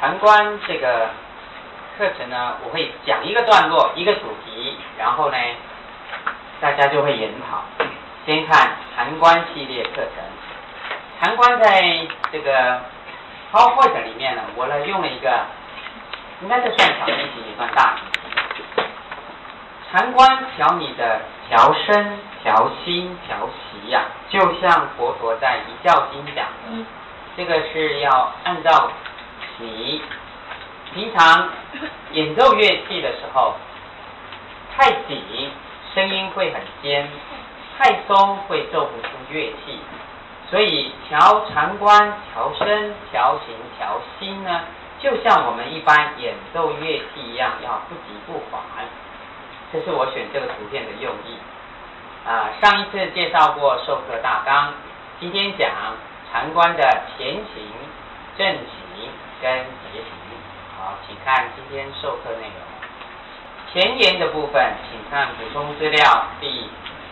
禅观这个课程呢，我会讲一个段落，一个主题，然后呢，大家就会研讨。先看禅观系列课程。禅观在这个 PowerPoint 里面呢，我呢用了一个，应该这算小提琴也算大提琴。禅观调你的调身、调心、调息呀，就像佛陀在《一教经》讲的，这个是要按照你平常演奏乐器的时候，太紧声音会很尖，太松会奏不出乐器。所以调禅观、调身、调形、调心呢，就像我们一般演奏乐器一样，要不急不缓。这是我选这个图片的用意。上一次介绍过授课大纲，今天讲禅观的前行、正行跟结行。好，请看今天授课内容。前言的部分，请看补充资料第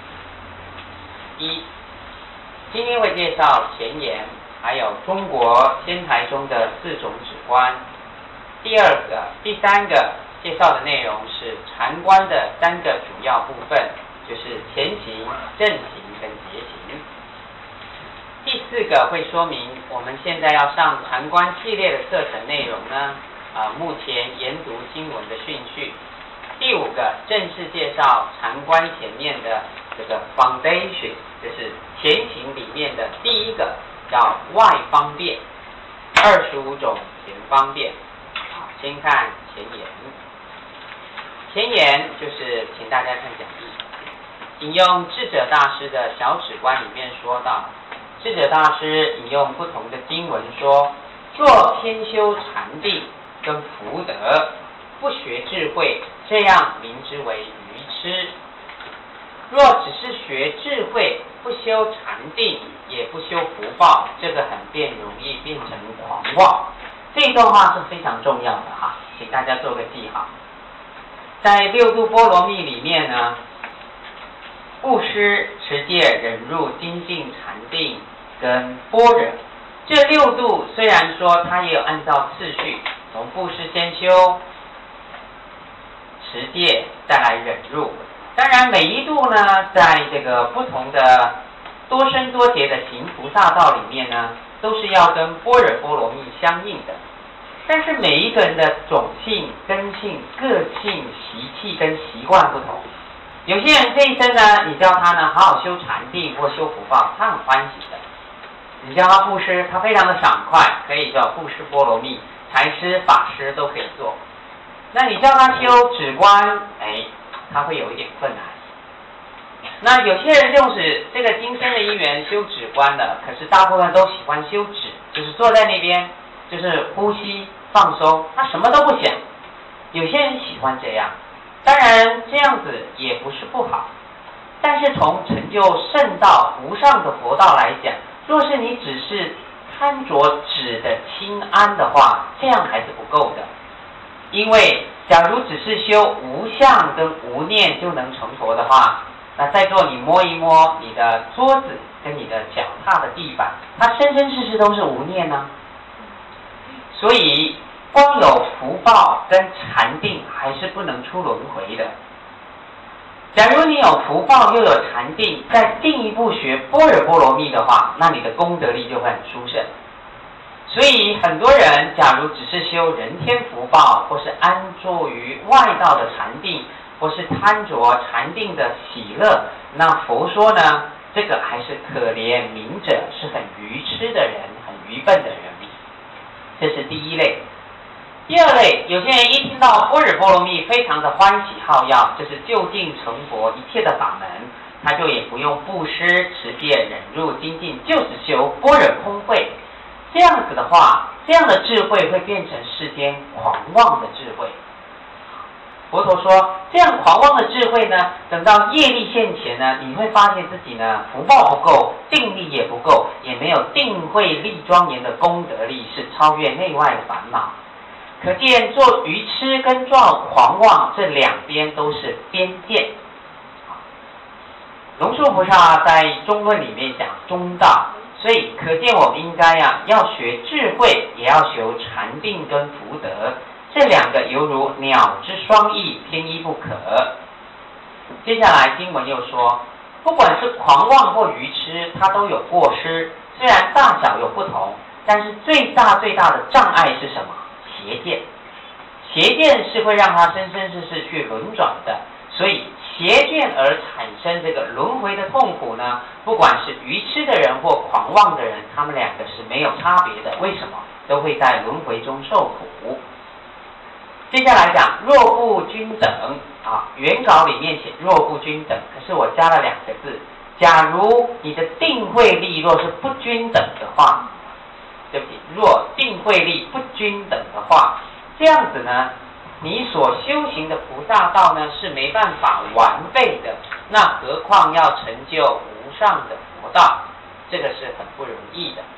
一。今天会介绍前言，还有中国天台宗的4种止观。第三个介绍的内容是禅观的3个主要部分，就是前行、正行跟结行。第4个会说明我们现在要上禅观系列的课程内容呢，目前研读经文的顺序。第5个正式介绍禅观前面的这个 foundation， 就是前行里面的第一个叫外方便，25种前方便。好，先看前言。前言就是请大家看讲义，引用智者大师的小止观里面说到，智者大师引用不同的经文说，若偏修禅定跟福德，不学智慧，这样名之为愚痴。若只是学智慧，不修禅定，也不修福报，这个容易变成狂妄。这一段话是非常重要的哈，请大家做个记号。在六度波罗蜜里面呢，布施、持戒、忍辱、精进、禅定跟般若，这6度虽然说它也有按照次序，从布施先修，持戒再来忍辱。当然每一度呢，在这个不同的多生多劫的行菩萨道里面呢，都是要跟般若波罗蜜相应的。但是每一个人的种性、根性、个性、习气跟习惯不同。有些人这一生呢，你叫他呢好好修禅定或修福报，他很欢喜的。你叫他布施，他非常的爽快，可以叫布施波罗蜜，财施、法施都可以做。那你叫他修止观，他会有一点困难。那有些人就是这个今生的因缘修止观的，可是大部分都喜欢修止，就是坐在那边，就是呼吸放松，他什么都不想。有些人喜欢这样，当然这样子也不是不好，但是从成就圣道无上的佛道来讲，若是你只是贪着止的清安的话，这样还是不够的。因为假如只是修无相跟无念就能成佛的话，那在座你摸一摸你的桌子跟你的脚踏的地板，它生生世世都是无念呢。所以光有福报跟禅定还是不能出轮回的。假如你有福报又有禅定，再进一步学般若波罗蜜的话，那你的功德力就会很殊胜。所以很多人假如只是修人天福报，或是安住于外道的禅定，或是贪着禅定的喜乐，那佛说呢，这个还是可怜悯者，是很愚痴的人，很愚笨的人。这是第一类。第2类，有些人一听到般若波罗蜜非常的欢喜好要，这是就近成佛一切的法门，他就也不用布施、持戒、忍辱、精进，就只修般若空慧。这样子的话，这样的智慧会变成世间狂妄的智慧。佛陀说，这样狂妄的智慧呢，等到业力现前呢，你会发现自己呢福报不够，定力也不够，也没有定慧力庄严的功德力，是超越内外的烦恼。可见做愚痴跟做狂妄这2边都是边界。龙树菩萨在中论里面讲中道， 所以可见我们应该要学智慧，也要学禅定跟福德，这两个犹如鸟之双翼，偏一不可。接下来经文又说，不管是狂妄或愚痴，它都有过失，虽然大小有不同，但是最大的障碍是什么？邪见。邪见是会让它生生世世去轮转的，所以邪见而产生这个轮回的痛苦呢，不管是愚痴的人或狂妄的人，他们两个是没有差别的。为什么？都会在轮回中受苦。接下来讲若不均等原稿里面写若不均等，可是我加了2个字，假如你的定慧力若是不均等的话，对不起，若定慧力不均等的话，这样子呢，你所修行的菩萨道呢是没办法完备的，那何况要成就无上的佛道，这个是很不容易的。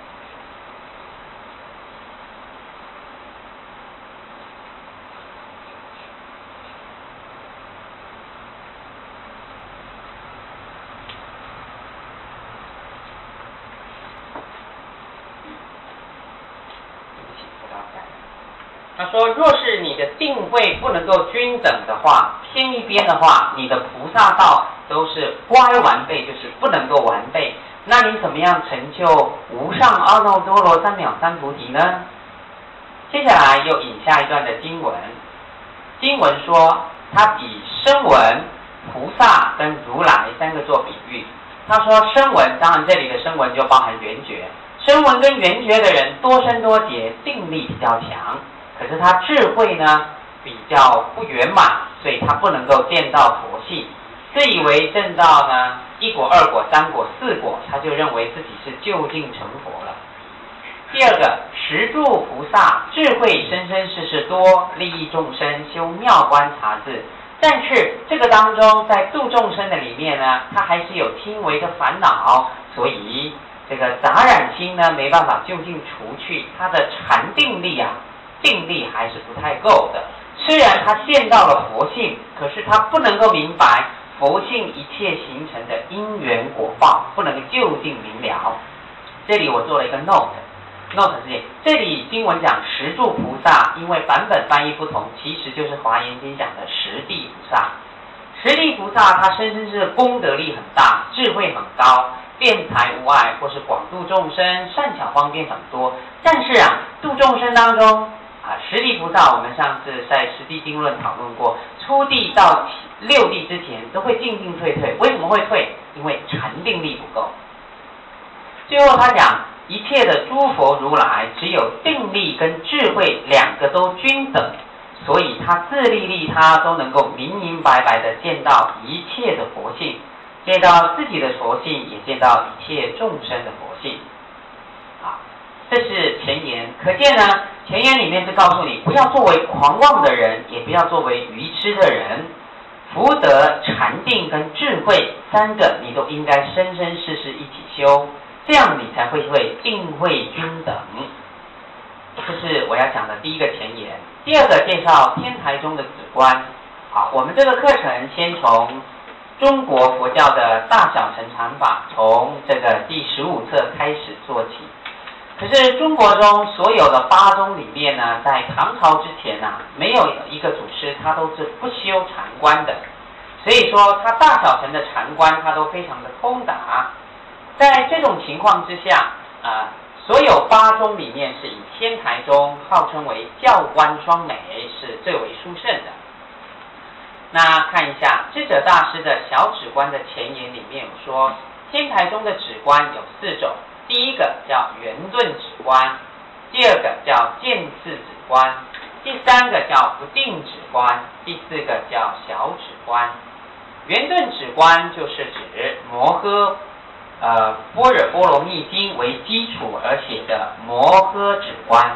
他说，若是你的定慧不能够均等的话，偏一边的话，你的菩萨道都是不爱完备，就是不能够完备。那你怎么样成就无上阿耨多罗三藐三菩提呢？接下来又引下一段的经文，经文说，他以声闻、菩萨跟如来3个做比喻。他说声闻，当然这里的声闻就包含缘觉，声闻跟缘觉的人多生多劫，定力比较强。可是他智慧呢比较不圆满，所以他不能够见到佛性，自以为证到呢1果、2果、3果、4果，他就认为自己是究竟成佛了。第二个，十住菩萨智慧生生世世多，利益众生，修妙观察智。但是这个当中，在度众生的里面呢，他还是有轻微的烦恼，所以这个杂染心呢没办法究竟除去，他的禅定力定力还是不太够的。虽然他见到了佛性，可是他不能够明白佛性一切形成的因缘果报，不能究竟明了。这里我做了一个 note 是这里经文讲十住菩萨，因为版本翻译不同，其实就是华严经讲的十地菩萨。十地菩萨他生生是功德力很大，智慧很高，辩才无碍，或是广度众生，善巧方便很多。但是度众生当中十地菩萨，我们上次在十地经论讨论过，初地到6地之前都会进进退退。为什么会退？因为禅定力不够。最后他讲，一切的诸佛如来，只有定力跟智慧2个都均等，所以他自利利他都能够明明白白的见到一切的佛性，见到自己的佛性，也见到一切众生的佛性。这是前言，可见呢，前言里面是告诉你，不要作为狂妄的人，也不要作为愚痴的人。福德、禅定跟智慧3个，你都应该生生世世一起修，这样你才会定慧均等。这是我要讲的第一个前言。第二个介绍天台宗的止观。好，我们这个课程先从中国佛教的大小乘禅法，从这个第15册开始做起。可是中国中所有的8宗里面呢，在唐朝之前没有一个祖师他都是不修禅观的，所以说他大小乘的禅观他都非常的通达。在这种情况之下所有8宗里面是以天台宗号称为教观双美，是最为殊胜的。那看一下智者大师的小止观的前言里面有说，天台宗的止观有4种。第一个叫圆顿止观，第二个叫渐次止观，第3个叫不定止观，第4个叫小止观。圆顿止观就是指摩诃般若波罗蜜经为基础而写的摩诃止观，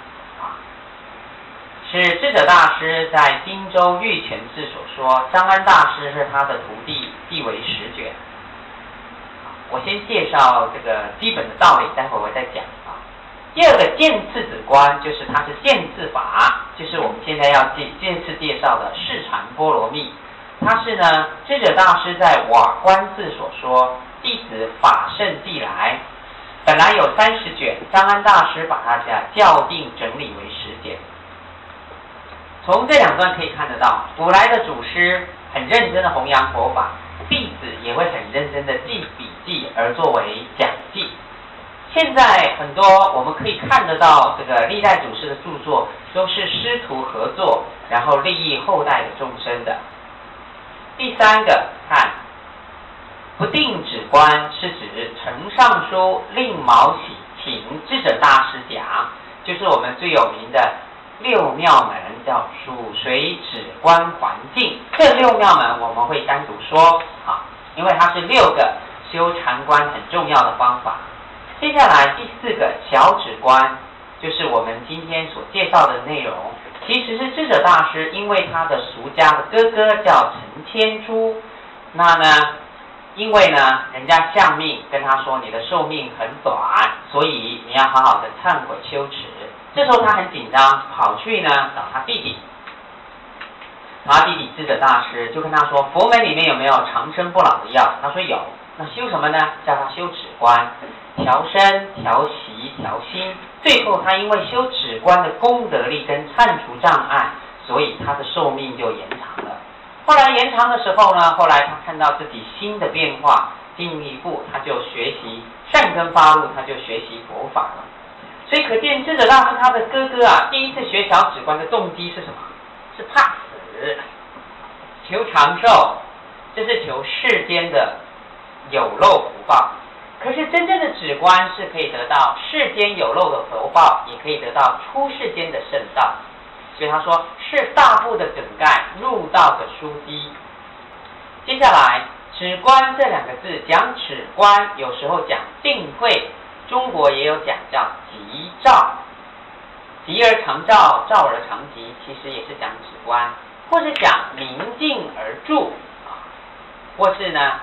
是智者大师在荆州玉泉寺所说，张安大师是他的徒弟，译为10卷。我先介绍这个基本的道理，待会儿我再讲第二个渐次止观，就是它是渐次法，就是我们现在要渐次介绍的释禅波罗蜜。它是智者大师在瓦官寺所说，弟子法圣既来， 本来有30卷，张安大师把它校订整理为10卷。从这2段可以看得到，古来的祖师很认真的弘扬佛法，弟子也会很认真的记笔记而作为讲记。现在很多我们可以看得到，这个历代祖师的著作都是师徒合作，然后利益后代的众生的。第3个，看不定止观是指呈上书令毛喜请智者大师讲，就是我们最有名的6妙门，叫属水止观环境。这6妙门我们会单独说啊，因为它是6个修禅观很重要的方法。接下来第4个小止观，就是我们今天所介绍的内容，其实是智者大师因为他的俗家的哥哥叫陈天珠，那呢因为呢人家相命跟他说你的寿命很短，所以你要好好的忏悔修持。这时候他很紧张，跑去呢找他弟弟，他弟弟智者大师就跟他说，佛门里面有没有长生不老的药？他说有。那修什么呢？叫他修止观，调身、调息、调心。最后他因为修止观的功德力跟忏除障碍，所以他的寿命就延长了。后来延长的时候呢，后来他看到自己心的变化，进一步他就学习善根发露，他就学习佛法了。所以可见智者大师他的哥哥啊，第一次学小止观的动机是什么？是怕死，求长寿，这是求世间的有漏福报。可是真正的止观是可以得到世间有漏的福报，也可以得到出世间的圣道。所以他说是大部的梗概，入道的枢机。接下来止观这2个字，讲止观有时候讲定慧，中国也有讲叫寂照，寂而常照，照而常寂，其实也是讲止观，或是讲明静而住或是呢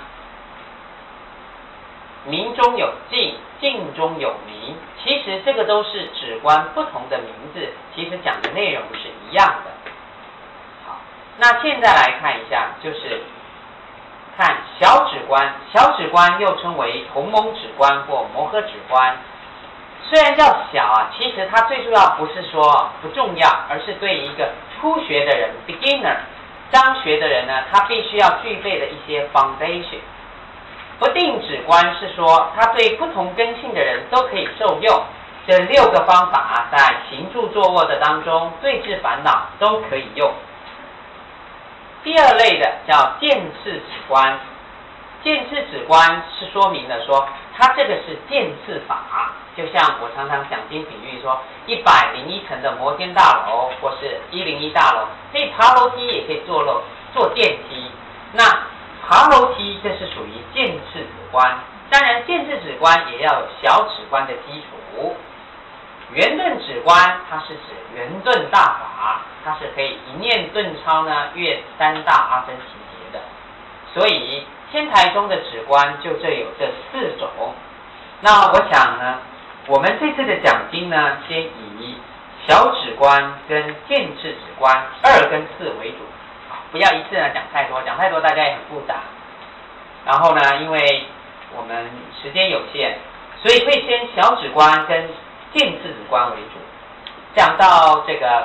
明中有静，静中有明，其实这个都是止观不同的名字，其实讲的内容是一样的。好，那现在来看一下，就是看小止观。小止观又称为同蒙止观或摩诃止观。虽然叫小啊，其实它最重要不是说不重要，而是对一个初学的人 beginner 刚学的人呢，他必须要具备的一些 foundation。不定止观是说，它对不同根性的人都可以受用。这6个方法在行住坐卧的当中，对治烦恼都可以用。第2类的叫见次止观。见次止观是说明了说，它这个是见次法。就像我常常讲经比喻说，101层的摩天大楼或是101大楼，可以爬楼梯，也可以坐电梯。那爬楼梯这是属于见次止观，当然见次止观也要有小止观的基础。圆顿止观它是指圆顿大法，它是可以一念顿超呢越3大阿僧祇劫的。所以天台中的止观就有这4种。那我想呢，我们这次的讲经呢，先以小止观跟见次止观2跟4为主。不要一次呢讲太多，讲太多大家也很复杂。然后呢，因为我们时间有限，所以会先小止观跟见次止观为主。讲到这个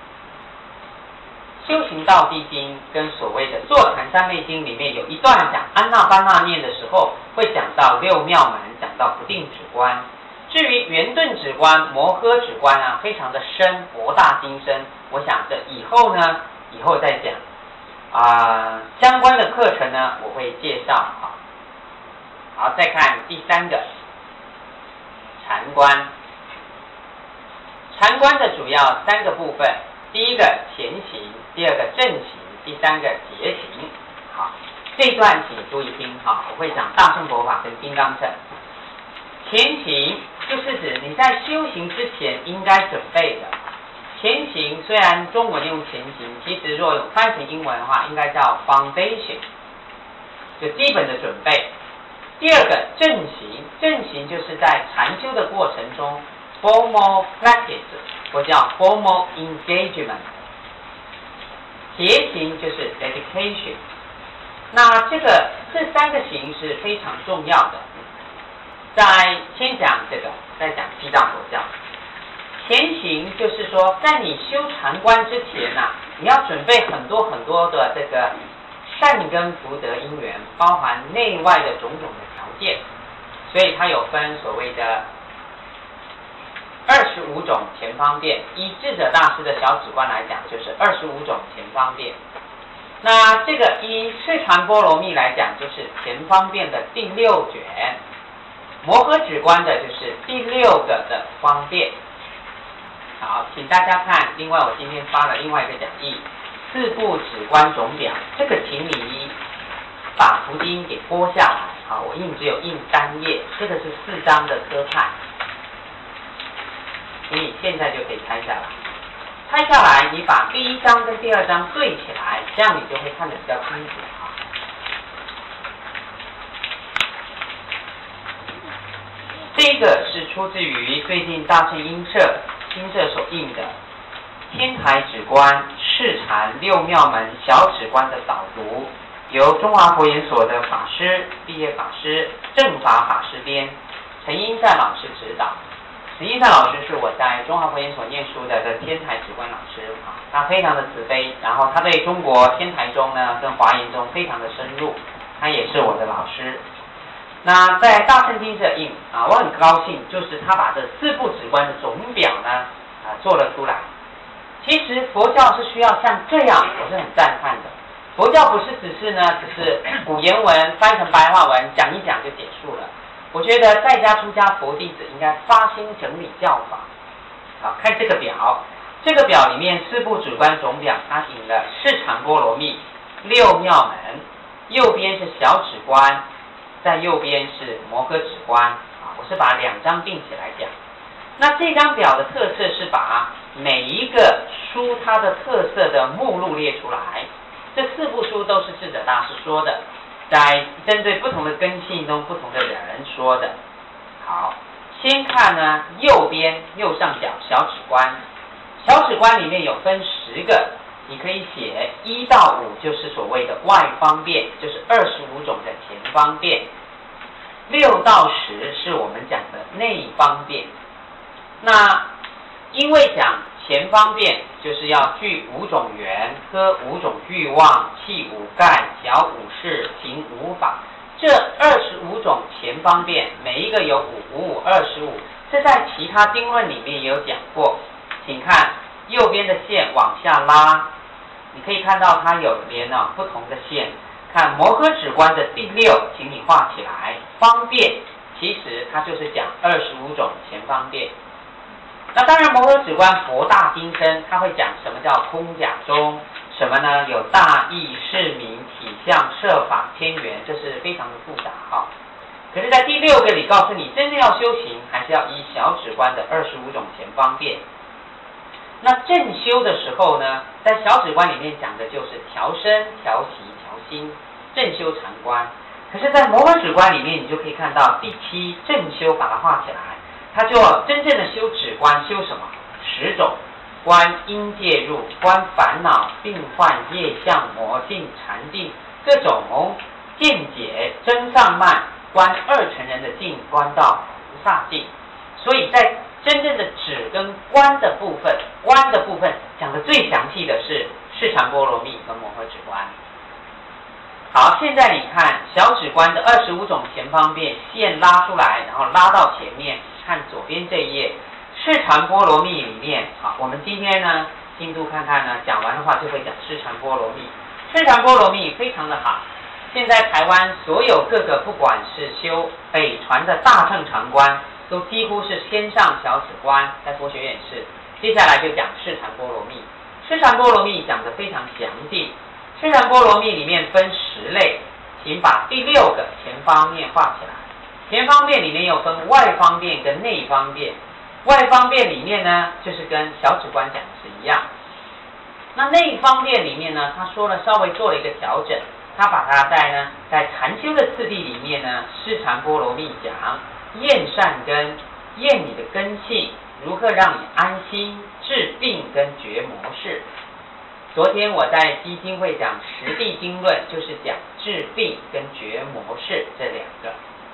修行道地经跟所谓的坐禅三昧经里面有一段讲安那般那念的时候，会讲到6妙门，讲到不定止观。至于圆顿止观、摩诃止观啊，非常的深，博大精深。我想这以后再讲。相关的课程呢，我会介绍。好，再看第3个禅观。禅观的主要3个部分，第1个前行，第2个正行，第3个结行。好，这一段请注意听。我会讲大乘佛法跟金刚乘。前行就是指你在修行之前应该准备的。前行虽然中文用前行，其实若翻成英文的话，应该叫 foundation， 就基本的准备。第2个正行，正行就是在禅修的过程中 formal practice， 或叫 formal engagement。结行就是 dedication。那这3个行是非常重要的。 先讲这个，再讲七大佛教。前行就是说，在你修禅观之前你要准备很多很多的这个善根福德因缘，包含内外的种种的条件，所以它有分所谓的25种前方便。依智者大师的小止观来讲，就是25种前方便。那这个依释传波罗蜜来讲，就是前方便的第6卷。摩诃止观的就是第6个的方便。好，请大家看，另外我今天发了另外一个讲义，4部止观总表，这个请你把图经给拨下来。好，我只有印单页，这个是4张的科派，你现在就可以拆下来。拆下来，你把第1章跟第2章对起来，这样你就会看得比较清楚。这个是出自于最近大乘音社新社所印的天台止观释禅6妙门小止观的导读，由中华佛研所的法师毕业法师正法法师编，陈英善老师指导。陈英善老师是我在中华佛研所念书的天台止观老师，他非常的慈悲，然后他对中国天台宗呢跟华严宗非常的深入，他也是我的老师。那在大乘经社印我很高兴，就是他把这4部止观的总表呢做了出来。其实佛教是需要像这样，我是很赞叹的。佛教不是只是古言文翻成白话文讲一讲就结束了。我觉得在家出家佛弟子应该发心整理教法。好，看这个表，这个表里面4部止观总表，它引了释禅波罗蜜6妙门，右边是小止观，在右边是摩诃止观。我是把2张并起来讲。那这张表的特色是把每一个书它的特色的目录列出来。这4部书都是智者大师说的，在针对不同的根性中不同的人说的。好，先看呢右边右上角小止观。小止观里面有分10个，你可以写1到5就是所谓的外方便，就是25种的前方便。6到10是我们讲的内方便。那因为讲前方便就是要具5种缘，呵5种欲望，气5盖，晓5事，行5法。这25种前方便，每一个有5、5、25，这在其他经论里面也有讲过。请看右边的线往下拉，你可以看到它有连不同的线。看摩诃止观的第6，请你画起来。方便其实它就是讲25种前方便。那当然摩诃止观博大精深，它会讲什么叫空假中，什么呢？有大义、释名、体相、摄法、天缘，这是非常的复杂可是在第6个里告诉你，真正要修行还是要依小止观的25种前方便。那正修的时候呢，在小止观里面讲的就是调身、调息、调心，正修禅观。可是在摩诃止观里面，你就可以看到第7正修，把它画起来，它就真正的修止观，修什么？10种：观因介入，观烦恼、病患、业相、魔性、禅定，各种见解、真上慢，观2乘人的境，观到菩萨境。所以在真正的止跟观的部分，讲的最详细的是释禅波罗蜜跟摩诃止观。好，现在你看小止观的25种前方便，线拉出来，然后拉到前面，看左边这一页，释禅波罗蜜里面，我们今天呢进度看看呢，讲完的话就会讲释禅波罗蜜。释禅波罗蜜非常的好，现在台湾所有各个不管是修北传的大乘禅观，都几乎是先上小止观，在佛学院是。接下来就讲释禅波罗蜜。释禅波罗蜜讲得非常详尽。释禅波罗蜜里面分10类，请把第6个前方便画起来。前方便里面有分外方便跟内方便。外方便里面呢，就是跟小止观讲的是一样。那内方便里面呢，他说了稍微做了一个调整，他把它在禅修的次第里面呢，释禅波罗蜜讲验善根，验你的根性，如何让你安心，治病跟觉模式。昨天我在基金会讲十地经论，就是讲治病跟觉模式这2个。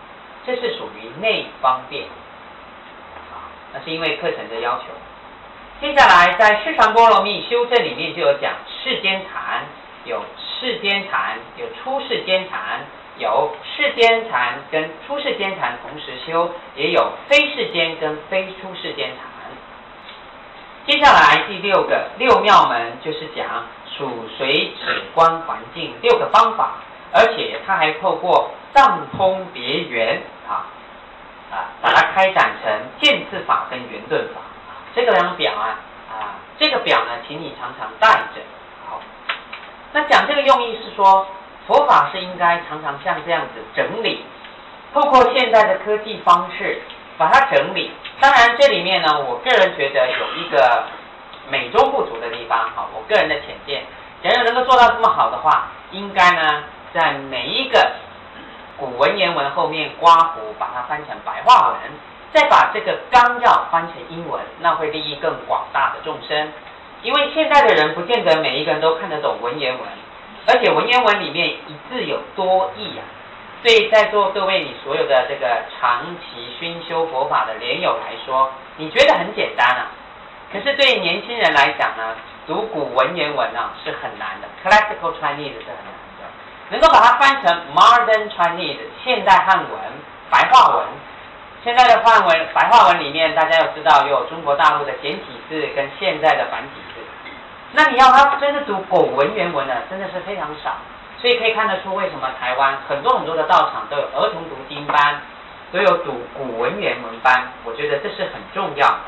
这是属于内方便，那是因为课程的要求。接下来在释传波罗蜜修正里面就有讲世间禅，有世间禅，有出世间禅，有世间禅跟出世间禅同时修，也有非世间跟非出世间禅。接下来第六个六妙门就是讲属随止观环境6个方法，而且它还透过藏通别圆把它开展成渐次法跟圆顿法。这个两表这个表呢，请你常常带着。好，那讲这个用意是说，佛法是应该常常像这样子整理，透过现在的科技方式把它整理。当然这里面呢，我个人觉得有一个美中不足的地方，我个人的浅见，假如能够做到这么好的话，应该呢在每一个古文言文后面刮胡，把它翻成白话文，再把这个纲要翻成英文，那会利益更广大的众生。因为现在的人不见得每一个人都看得懂文言文，而且文言文里面一字有多义对在座各位你所有的这个长期熏修佛法的莲友来说，你觉得很简单可是对年轻人来讲呢，读古文言文是很难的 ，Classical Chinese 是很难的，能够把它翻成 Modern Chinese 现代汉文、白话文。现在的白话文里面，大家要知道有中国大陆的简体字跟现在的繁体字，那你要他真的读古文言文呢，真的是非常少。所以可以看得出，为什么台湾很多的道场都有儿童读经班，都有读古文言文班，我觉得这是很重要的。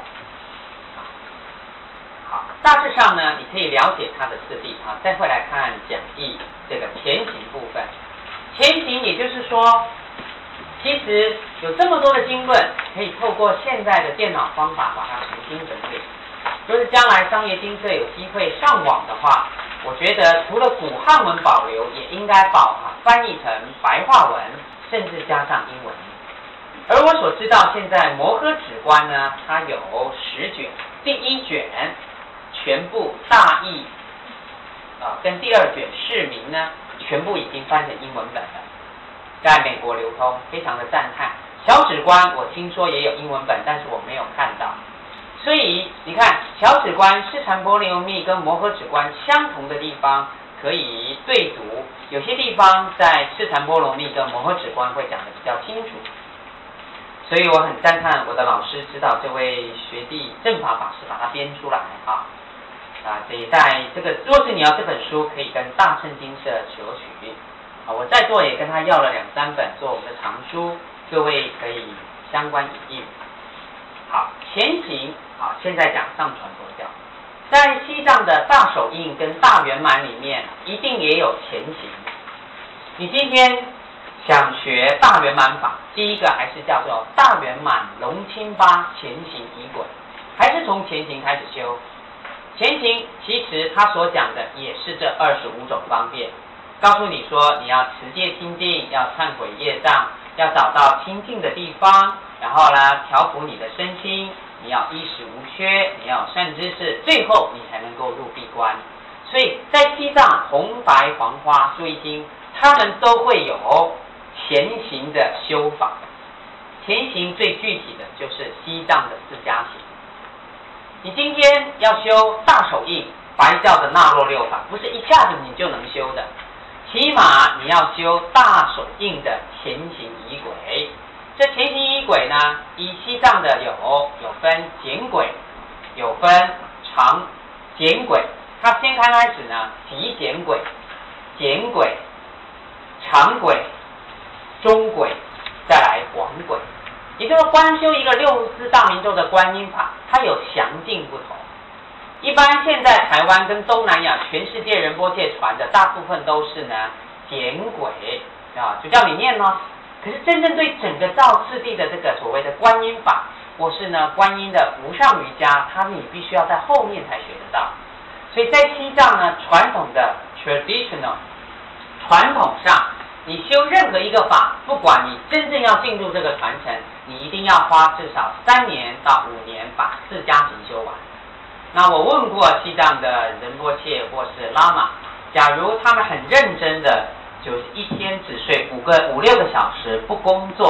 好，大致上呢，你可以了解它的次第再回来看讲义这个前行部分。前行也就是说，其实有这么多的经论，可以透过现在的电脑方法把它重新整理。就是将来商业精舍有机会上网的话，我觉得除了古汉文保留，也应该翻译成白话文，甚至加上英文。而我所知道，现在摩诃止观呢，它有10卷，第1卷全部大义跟第2卷释名呢，全部已经翻成英文本了，在美国流通，非常的赞叹。小止观我听说也有英文本，但是我没有看到。所以你看，小止观、释禅波罗蜜跟摩诃止观相同的地方可以对读，有些地方在释禅波罗蜜跟摩诃止观会讲得比较清楚。所以我很赞叹我的老师指导这位学弟正法法师把它编出来所以在这个，若是你要这本书，可以跟大乘经社求取我在座也跟他要了2、3本做我们的藏书，各位可以相关引用。好，前行现在讲藏传佛教，在西藏的大手印跟大圆满里面，一定也有前行。你今天想学大圆满法，第一个还是叫做大圆满龙清巴前行仪轨，还是从前行开始修。前行其实他所讲的也是这25种方便，告诉你说你要持戒清净，要忏悔业障，要找到清净的地方，然后呢调伏你的身心，你要衣食无缺，你要有善知识，最后你才能够入闭关。所以在西藏红白黄花注意经，他们都会有前行的修法。前行最具体的就是西藏的4加行。你今天要修大手印白教的那洛6法，不是一下子你就能修的，起码你要修大手印的前行仪轨。这前行仪轨呢，以西藏的有分简轨，有分长简轨。它先开始呢，极简轨、简轨、长轨、中轨，再来广轨。也就是观修一个64大明咒的观音法，它有详尽不同。一般现在台湾跟东南亚全世界仁波切传的大部分都是呢简轨就叫你念可是真正对整个照次第的这个所谓的观音法，或是呢观音的无上瑜伽，它你必须要在后面才学得到。所以在西藏呢，传统的 traditional 传统上，你修任何一个法，不管你真正要进入这个传承，你一定要花至少3年到5年把4加行修完。那我问过西藏的仁波切或是喇嘛，假如他们很认真的，就是一天只睡5、6个小时，不工作，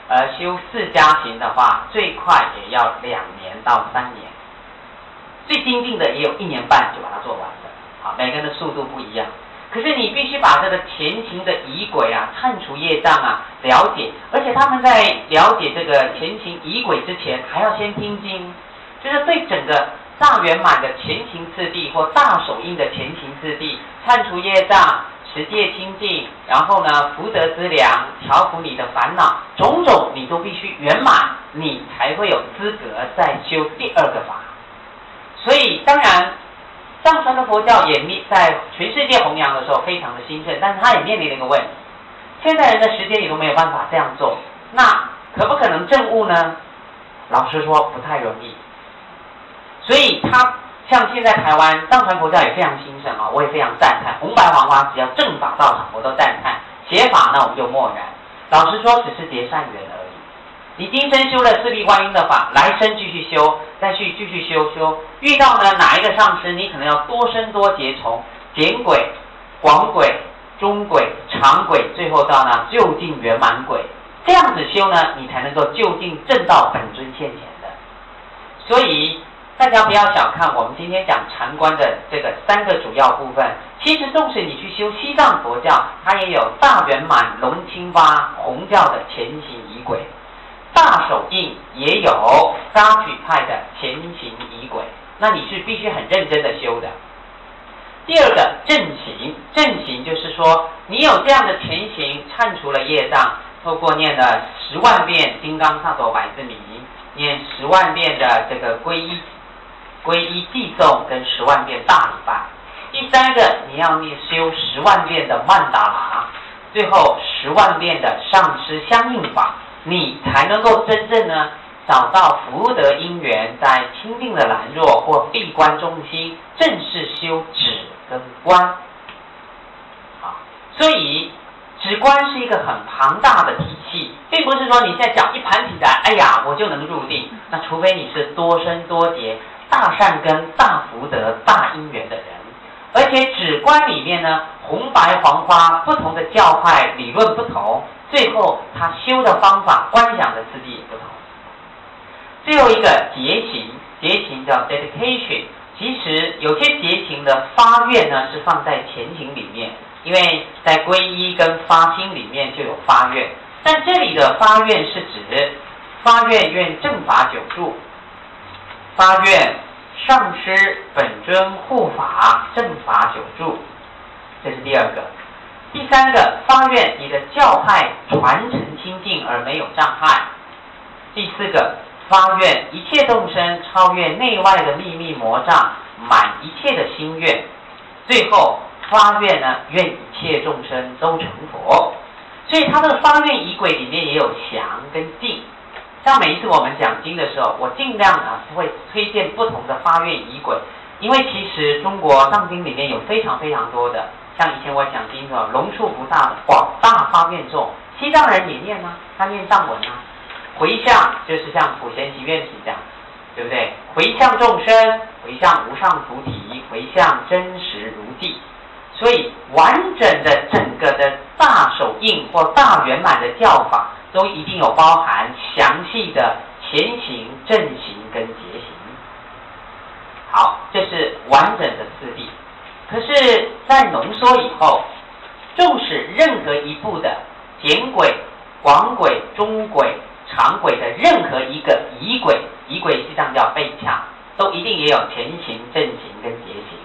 修4加行的话，最快也要2年到3年，最精进的也有1年半就把它做完了。好，每个人的速度不一样。可是你必须把这个前行的仪轨啊、忏除业障啊了解，而且他们在了解这个前行仪轨之前，还要先听经，就是对整个大圆满的前行次第或大手印的前行次第，忏除业障、持戒清净，然后呢福德资粮，调伏你的烦恼，种种你都必须圆满，你才会有资格再修第2个法。所以当然藏传的佛教也在全世界弘扬的时候非常的兴盛，但是它也面临了一个问题，现在人的时间也都没有办法这样做，那可不可能证悟呢？老实说不太容易。所以它像现在台湾藏传佛教也非常兴盛啊，我也非常赞叹，红白黄花只要正法道场我都赞叹，邪法那我们就默然。老实说只是结善缘而已。你今生修了四谛观音的法，来生继续修，再去继续修，遇到呢哪一个上师，你可能要多生多劫从简轨、广轨、中轨、长轨，最后到呢究竟圆满轨，这样子修呢，你才能够就近证到本尊现前的。所以大家不要小看我们今天讲禅观的这个3个主要部分，其实纵使你去修西藏佛教，它也有大圆满龙青蛙红教的前行仪轨，大手印也有沙举派的前行仪轨，那你是必须很认真的修的。第2个正行，正行就是说你有这样的前行，忏除了业障，透过念了10万遍金刚萨埵百字明，念10万遍的这个皈依偈颂跟10万遍大礼拜。第3个你要修10万遍的曼达拉，最后10万遍的上师相应法，你才能够真正呢找到福德因缘，在清净的兰若或闭关中心正式修止跟观。好，所以止观是一个很庞大的体系，并不是说你现在脚一盘起来，哎呀我就能入定，那除非你是多生多劫、大善根、大福德、大因缘的人。而且止观里面呢，红白黄花不同的教派理论不同，最后他修的方法、观想的次第也不同。最后一个结行，结行叫 dedication。其实有些结行的发愿呢是放在前行里面，因为在皈依跟发心里面就有发愿，但这里的发愿是指发愿愿正法久住，发愿上师本尊护法正法久住，这是第2个。第3个，发愿你的教派传承清净而没有障碍。第4个，发愿一切众生超越内外的秘密魔障，满一切的心愿。最后发愿呢，愿一切众生都成佛。所以他的发愿仪轨里面也有详跟净。像每一次我们讲经的时候，我尽量会推荐不同的发愿仪轨，因为其实中国藏经里面有非常非常多的，像以前我讲经的龙树菩萨的广大发愿咒，西藏人也念啊，他念藏文啊。回向就是像普贤行愿体这样，对不对？回向众生，回向无上菩提，回向真实如地。所以完整的整个的大手印或大圆满的教法，都一定有包含详细的前行、正行跟结行。好，这是完整的次第。可是，在浓缩以后，纵使任何一部的简轨、广轨、中轨、长轨的任何一个仪轨，仪轨实际上叫背洽，都一定也有前行、正行跟结行。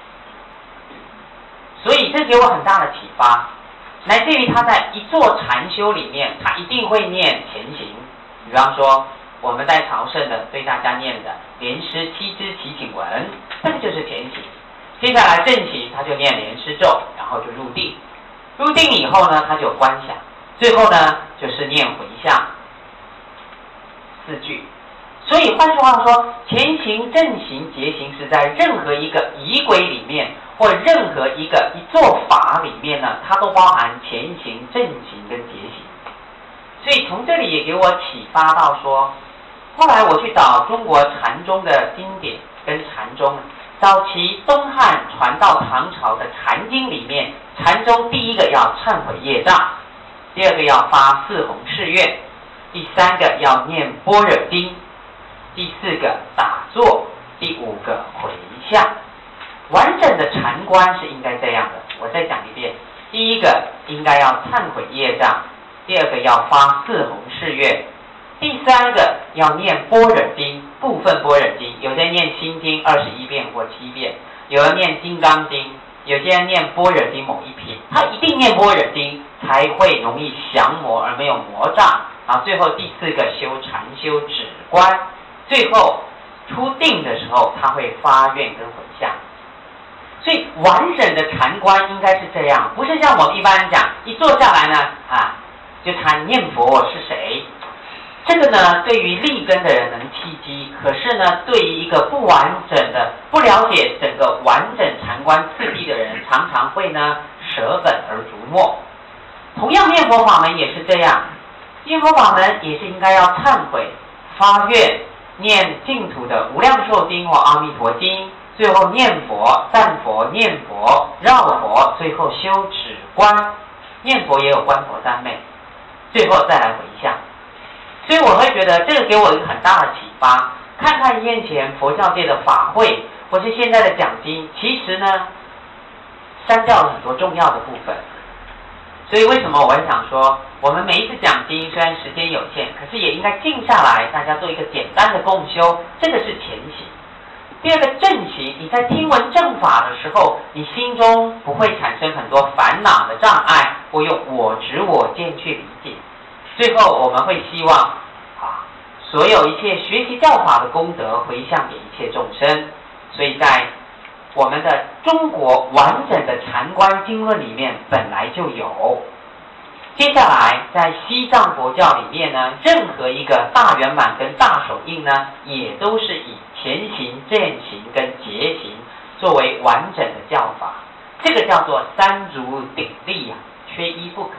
所以这给我很大的启发，乃至于他在一座禅修里面，他一定会念前行。比方说我们在朝圣的对大家念的莲师七支祈请文，这个就是前行。接下来正行，他就念莲师咒，然后就入定。入定以后呢，他就观想，最后呢就是念回向4句。所以换句话说，前行、正行、结行是在任何一个仪轨里面，或任何一座法里面呢，它都包含前行、正行跟结行。所以从这里也给我启发到说，后来我去找中国禅宗的经典跟禅宗，早期东汉传到唐朝的禅经里面，禅宗第一个要忏悔业障，第2个要发4弘誓愿， 第3个要念般若经，第4个打坐，第5个回向。完整的禅观是应该这样的，我再讲一遍。第1个应该要忏悔业障，第2个要发4弘誓愿，第3个要念般若经，部分般若经，有些人念心经21遍或7遍，有人念金刚经，有些人念般若经某一品，他一定念般若经才会容易降魔而没有魔障。最后第4个修禅修止观，最后出定的时候他会发愿跟回向。所以完整的禅观应该是这样，不是像我们一般人讲，一坐下来呢就谈念佛是谁。这个呢，对于立根的人能契机，可是呢，对于一个不完整的、不了解整个完整禅观次第的人，常常会呢舍本而逐末。同样，念佛法门也是这样，念佛法门也是应该要忏悔、发愿、念净土的无量寿经或阿弥陀经，最后念佛、赞佛、念佛、绕佛，最后修止观。念佛也有观佛三昧，最后再来回向。所以我会觉得这个给我一个很大的启发，看看眼前佛教界的法会或是现在的讲经，其实呢删掉了很多重要的部分。所以为什么我会想说，我们每一次讲经虽然时间有限，可是也应该静下来，大家做一个简单的共修，这个是前行。第2个正行，你在听闻正法的时候，你心中不会产生很多烦恼的障碍，或用我执我见去理解。最后我们会希望所有一切学习教法的功德回向给一切众生。所以在我们的中国完整的禅观经论里面本来就有。接下来在西藏佛教里面呢，任何一个大圆满跟大手印呢，也都是以前行、正行跟结行作为完整的教法。这个叫做三足鼎立缺一不可。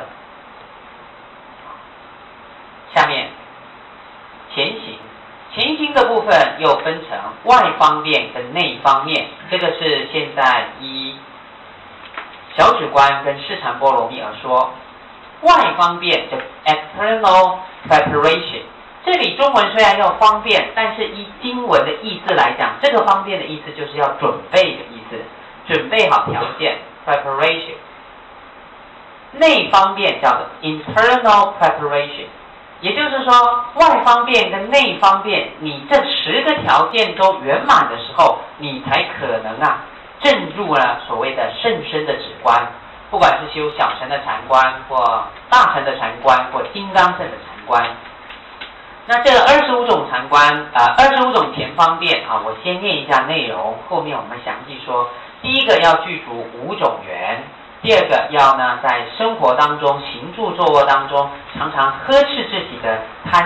下面前行，前行的部分又分成外方面跟内方面，这个是现在依小止观跟释禅波罗蜜而说。外方面就 external preparation， 这里中文虽然要方便，但是依经文的意思来讲，这个方便的意思就是要准备的意思，准备好条件 preparation。 内方面叫做 internal preparation，也就是说，外方面跟内方面，你这10个条件都圆满的时候，你才可能证入了所谓的甚深的止观，不管是修小乘的禅观，或大乘的禅观，或金刚乘的禅观。那这25种禅观，25种前方便我先念一下内容，后面我们详细说。第1个要具足5种缘。第2个要呢，在生活当中、行住坐卧当中，常常呵斥自己的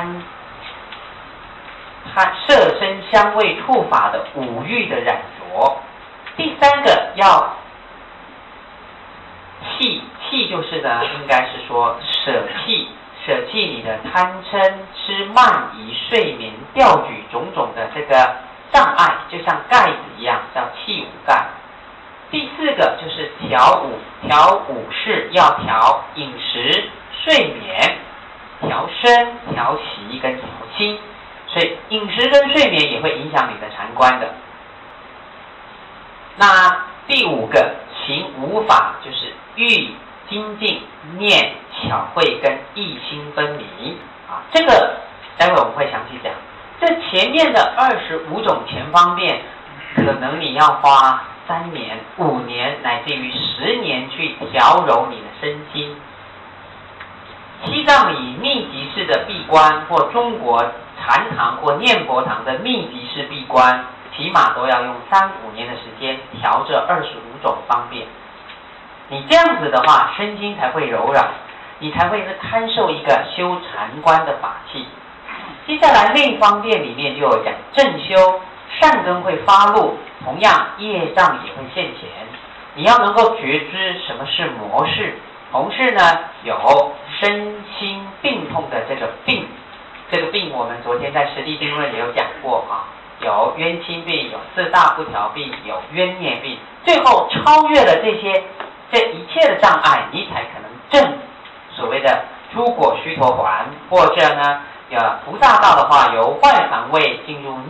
色身香味触法的五欲的染着。第3个要弃就是呢，应该是说舍弃你的贪嗔痴慢疑睡眠调举种种的这个障碍，就像盖子一样，叫弃五盖。第4个就是调五事，要调饮食、睡眠、调身、调息跟调心，所以饮食跟睡眠也会影响你的禅观的。那第5个行五法，就是欲、精进、念、巧慧跟意心分离这个待会我们会详细讲。这前面的25种前方便，可能你要花3年、5年乃至于10年去调柔你的身心。西藏以密集式的闭关，或中国禅堂或念佛堂的密集式闭关，起码都要用3-5年的时间调这25种方便。你这样子的话，身心才会柔软，你才会是堪受一个修禅观的法器。接下来内方便里面就有讲正修，善根会发露，同样业障也会现前。你要能够觉知什么是魔事，同时呢有身心病痛的这个病，这个病我们昨天在实地经论也有讲过有冤亲病，有四大不调病，有冤孽病，最后超越了这一切的障碍，你才可能证所谓的出果须陀洹，或者呢，菩萨道的话，由外凡位进入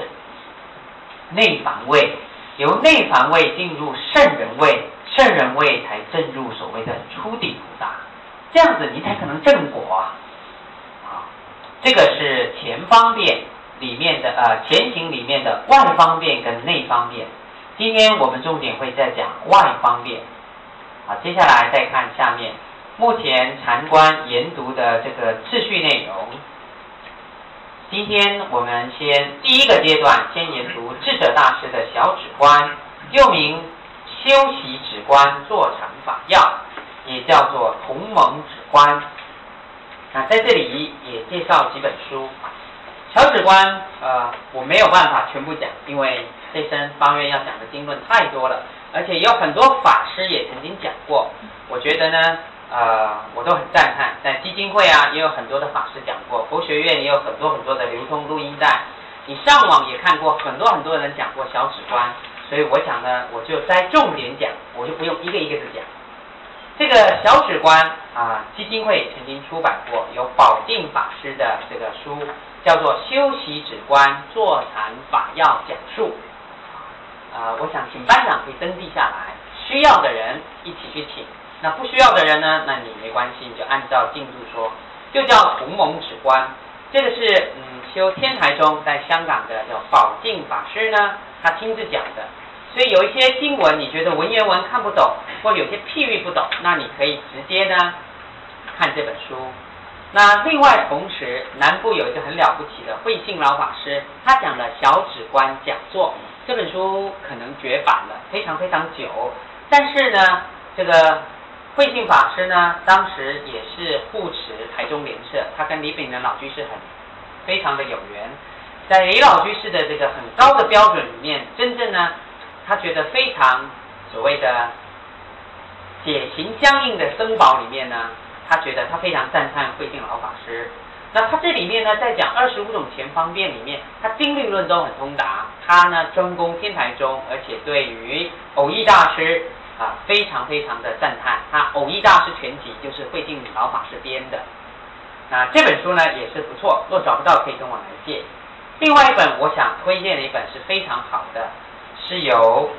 内凡位，由内凡位进入圣人位，圣人位才证入所谓的初地菩萨，这样子你才可能正果啊。这个是前方便里面的前行里面的外方便跟内方便。今天我们重点会再讲外方便。好，接下来再看下面，目前禅观研读的这个次序内容。今天我们先第一个阶段，先研读智者大师的小止观，又名修习止观坐禅法要，也叫做同盟止观。那在这里也介绍几本书。小止观我没有办法全部讲，因为这生方院要讲的经论太多了，而且有很多法师也曾经讲过。我觉得呢我都很赞叹，在基金会啊也有很多的法师讲过，佛学院也有很多的流通录音带，你上网也看过很多人讲过小止观，所以我想呢我就摘重点讲，我就不用一个一个的讲。这个小止观基金会曾经出版过，有宝定法师的这个书，叫做《修习止观坐禅法要讲述》。我想请班长可以登记下来，需要的人一起去请，那不需要的人呢，那你没关系，你就按照进度说，就叫同盟止观。这个是修天台宗在香港的叫宝定法师呢，他亲自讲的。所以有一些经文你觉得文言文看不懂，或者有些譬喻不懂，那你可以直接呢看这本书。那另外同时南部有一个很了不起的慧信老法师，他讲了小止观讲座，这本书可能绝版了，非常久，但是呢这个慧信法师呢当时也是护持台中莲社，他跟李炳南老居士非常的有缘，在李老居士的这个很高的标准里面，真正呢他觉得非常所谓的解行相应的僧宝里面呢，他觉得他非常赞叹慧信老法师。那他这里面呢在讲25种前方便里面，他经律论都很通达，他呢专攻天台宗，而且对于偶益大师非常的赞叹。他偶益大师全集就是慧信老法师编的。那这本书呢也是不错，若找不到可以跟我来借。另外一本我想推荐的一本是非常好的，是由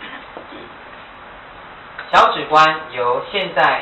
小止观由现在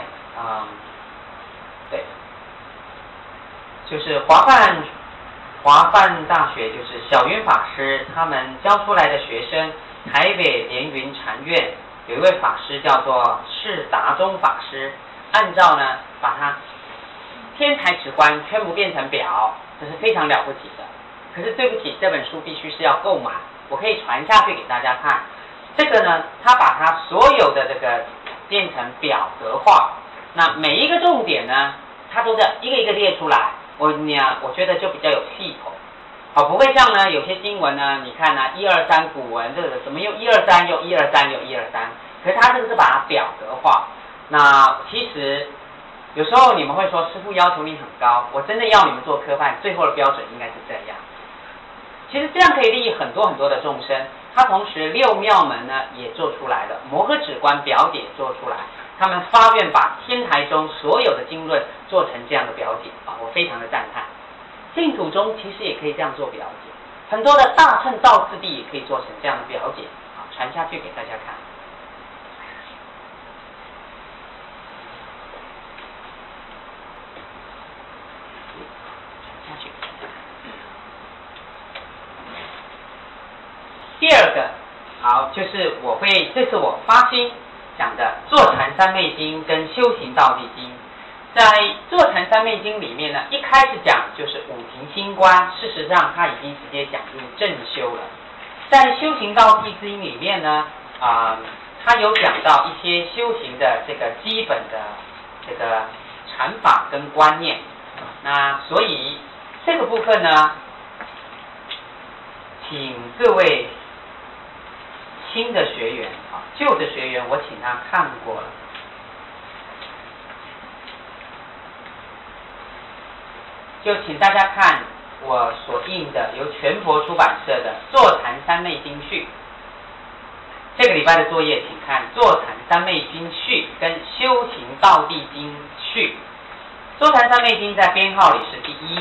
就是华梵大学，就是小云法师他们教出来的学生，台北莲云禅院有一位法师叫做释达宗法师，按照呢把他天台止观全部变成表，这是非常了不起的。可是对不起，这本书必须是要购买，我可以传下去给大家看。这个呢他把他所有的这个变成表格化，那每一个重点呢他都在一个一个列出来，我觉得就比较有系统，不会像呢有些经文呢，你看呢123古文这个怎么又123又123又123，可是他这个是把它表格化。那其实有时候你们会说师父要求你很高，我真的要你们做科判，最后的标准应该是这样。其实这样可以利益很多的众生。他同时六妙门呢也做出来了，摩诃止观表解做出来，他们发愿把天台中所有的经论做成这样的表解我非常的赞叹。净土中其实也可以这样做表解，很多的大乘道次第也可以做成这样的表解传下去给大家看。第二个就是这是我发心讲的坐禅三昧经跟修行道地经。在坐禅三昧经里面呢，一开始讲就是五停心观，事实上他已经直接讲入正修了。在修行道地经里面呢他有讲到一些修行的这个基本的这个禅法跟观念。那所以这个部分呢，请各位新的学员旧的学员我请他看过了，就请大家看我所印的由全佛出版社的《坐禅三昧经序》。这个礼拜的作业请看《坐禅三昧经序》跟《修行道地经序》。 坐禅三昧经在编号里是第一。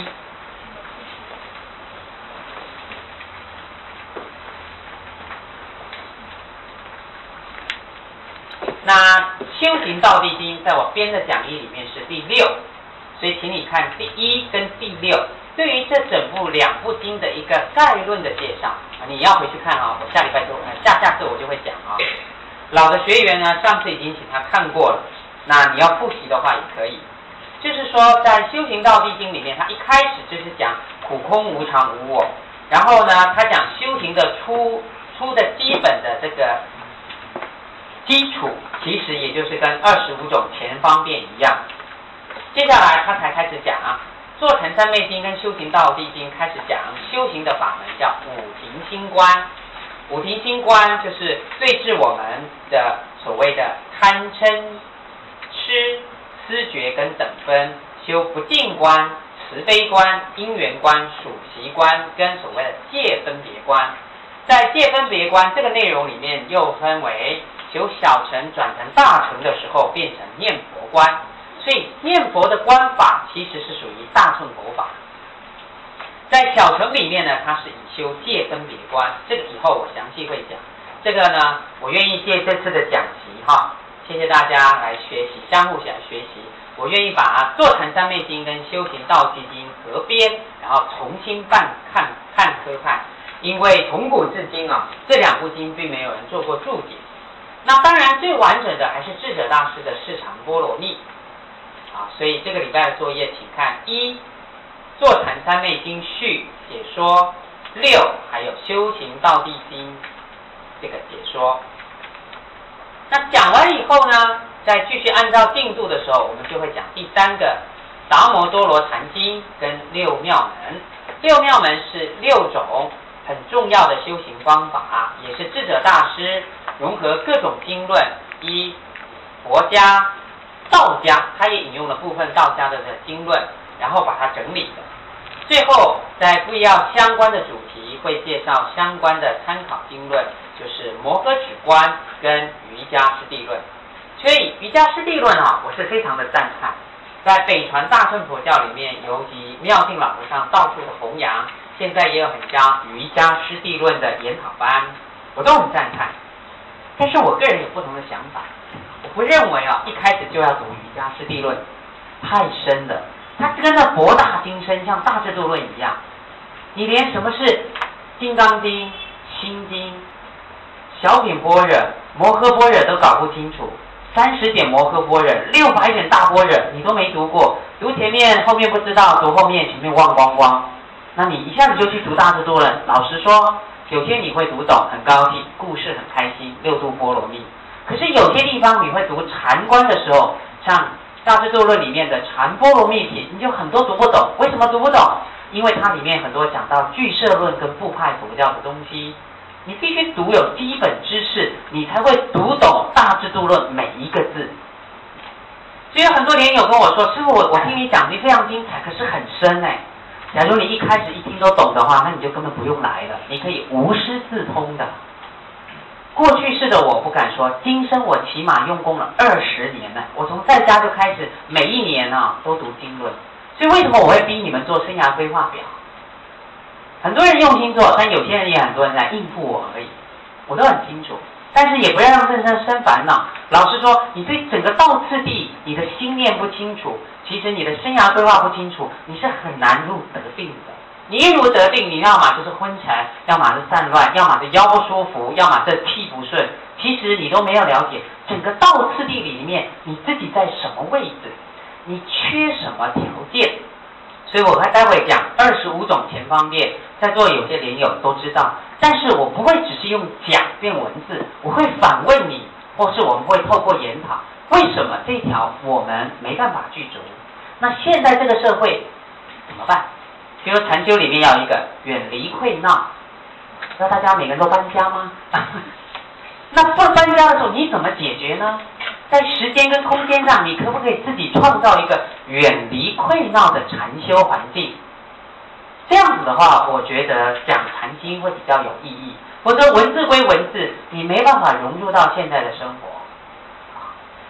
那修行道地经在我编的讲义里面是第6，所以请你看第1跟第6，对于这整部2部经的一个概论的介绍你要回去看啊，我下礼拜下次我就会讲啊。老的学员呢，上次已经请他看过了，那你要复习的话也可以。就是说，在修行道地经里面，他一开始就是讲苦空无常无我，然后呢，他讲修行的初的基本的这个基础，其实也就是跟25种前方便一样。接下来他才开始讲坐禅三昧经跟修行道地经开始讲修行的法门，叫五停心观。五停心观就是对治我们的所谓的贪嗔痴思觉跟等分，修不净观、慈悲观、因缘观、属习观跟所谓的界分别观。在界分别观这个内容里面，又分为由小乘转成大乘的时候变成念佛观，所以念佛的观法其实是属于大乘佛法。在小乘里面呢，它是以修界分别观，这个以后我详细会讲。这个呢，我愿意借这次的讲习谢谢大家来学习，相互来学习。我愿意把坐禅三昧经跟修行道地经合编，然后重新看科判，因为从古至今这2部经并没有人做过注解。那当然最完整的还是智者大师的释常波罗蜜所以这个礼拜的作业请看1坐禅三昧经序解说，6还有修行道地经这个解说。那讲完以后呢，再继续按照进度的时候，我们就会讲第3个达摩多罗禅经跟6妙门。6妙门是6种很重要的修行方法，也是智者大师融合各种经论，佛家、道家，他也引用了部分道家的经论，然后把它整理的。最后在不要相关的主题会介绍相关的参考经论，就是摩诃止观跟瑜伽师地论。所以瑜伽师地论我是非常的赞叹，在北传大乘佛教里面，尤其妙净老和尚到处的弘扬，现在也有很教瑜伽师地论的研讨班，我都很赞叹。但是我个人有不同的想法，我不认为一开始就要读瑜伽师地论，太深了。它跟那博大精深，像大智度论一样，你连什么是金刚经、心经、小品般若、摩诃般若都搞不清楚，30点摩诃般若、600点大般若你都没读过，读前面后面不知道，读后面前面忘光光，那你一下子就去读大智度论，老实说，有些你会读懂，很高兴，故事很开心，6度波罗蜜。可是有些地方你会读禅观的时候，像大智度论里面的禅波罗蜜品，你就很多读不懂。为什么读不懂？因为它里面很多讲到俱舍论跟部派佛教的东西，你必须读有基本知识，你才会读懂大智度论每一个字。所以很多莲友跟我说，师父，我听你讲的非常精彩，可是很深假如你一开始一听都懂的话，那你就根本不用来了，你可以无师自通的。过去式的我不敢说，今生我起码用功了20年了。我从在家就开始，每一年都读经论。所以为什么我会逼你们做生涯规划表？很多人用心做，但有些人也很多人来应付我而已，我都很清楚。但是也不要让自身生烦恼。老实说，你对整个道次第，你的心念不清楚，其实你的生涯规划不清楚，你是很难入得定的。你一入得定，你要么就是昏沉，要么是散乱，要么是腰不舒服，要么是气不顺。其实你都没有了解整个道次第里面你自己在什么位置，你缺什么条件。所以我待会讲25种前方便，在座有些莲友都知道，但是我不会只是用讲变文字，我会反问你，或是我们会透过研讨，为什么这条我们没办法具足？那现在这个社会怎么办？比如禅修里面要一个远离溃闹，那大家每个人都搬家吗？那不搬家的时候你怎么解决呢？在时间跟空间上，你可不可以自己创造一个远离溃闹的禅修环境？这样子的话，我觉得讲禅经会比较有意义。否则文字归文字，你没办法融入到现在的生活。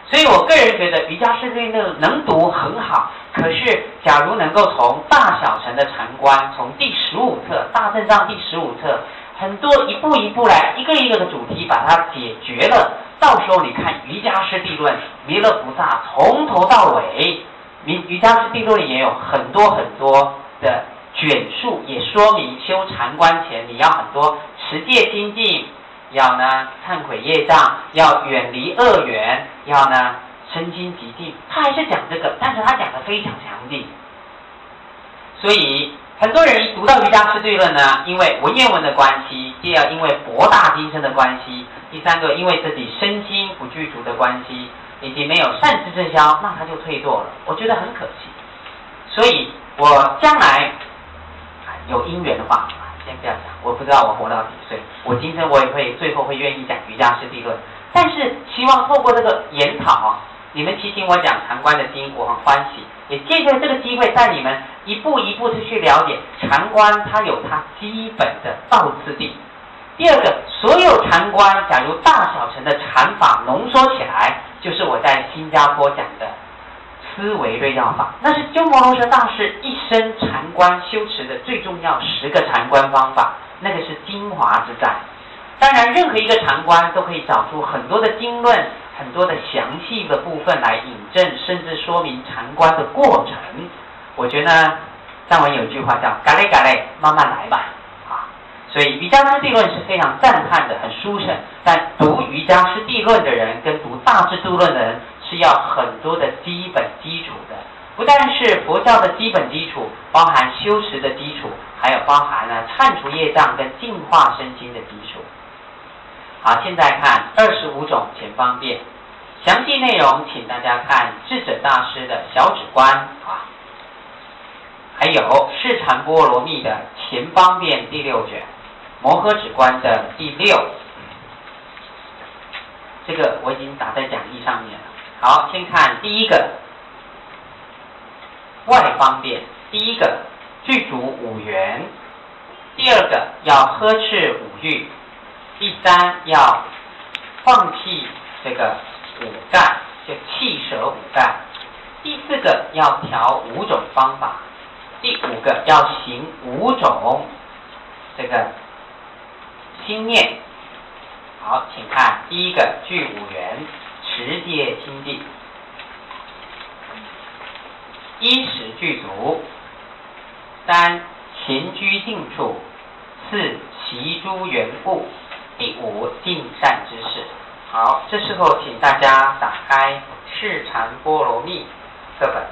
所以我个人觉得瑜伽师地论能读很好，可是假如能够从大小乘的禅观，从第15册大正藏第15册，很多一步一步来，一个一个的主题把它解决了，到时候你看瑜伽师地论，弥勒菩萨从头到尾，瑜伽师地论也有很多很多的卷述，也说明修禅观前你要很多持戒精进，要呢忏悔业障，要远离恶缘，要呢身心极静。他还是讲这个，但是他讲的非常详尽。所以很多人一读到瑜伽师地论呢，因为文言文的关系，第二因为博大精深的关系，第三个因为自己身心不具足的关系，以及没有善知正消，那他就退堕了。我觉得很可惜。所以我将来有因缘的话，先不要讲，我不知道我活到几岁，我今生我也会最后会愿意讲瑜伽师地论，但是希望透过这个研讨你们提醒我讲禅观的经，我很欢喜，也借着这个机会带你们一步一步的去了解禅观，它有它基本的道次第。第二个，所有禅观，假如大小乘的禅法浓缩起来，就是我在新加坡讲的思维锐要法，那是鸠摩罗什大师一生禅观修持的最重要10个禅观方法，那个是精华之在。当然任何一个禅观都可以找出很多的经论，很多的详细的部分来引证，甚至说明禅观的过程。我觉得藏文有一句话叫嘎嘞嘎嘞，慢慢来吧所以瑜伽师地论是非常赞叹的，很殊胜，但读瑜伽师地论的人跟读大智度论的人是要很多的基本基础的，不但是佛教的基本基础，包含修持的基础，还有包含忏除业障跟净化身心的基础。好，现在看25种前方便，详细内容请大家看智者大师的小止观还有释禅波罗蜜的前方便第6卷，摩诃止观的第6，这个我已经打在讲义上面了。好，先看第一个外方便，第一个具足5缘，第二个要呵斥5欲，第三要放弃这个5盖，就弃舍5盖，第4个要调5种方法，第5个要行5种这个心念。好，请看第一个具5缘，持戒清净，衣食具足，3闲居定处，4习诸缘故，第5尽善知识。好，这时候请大家打开释禅波罗蜜课本，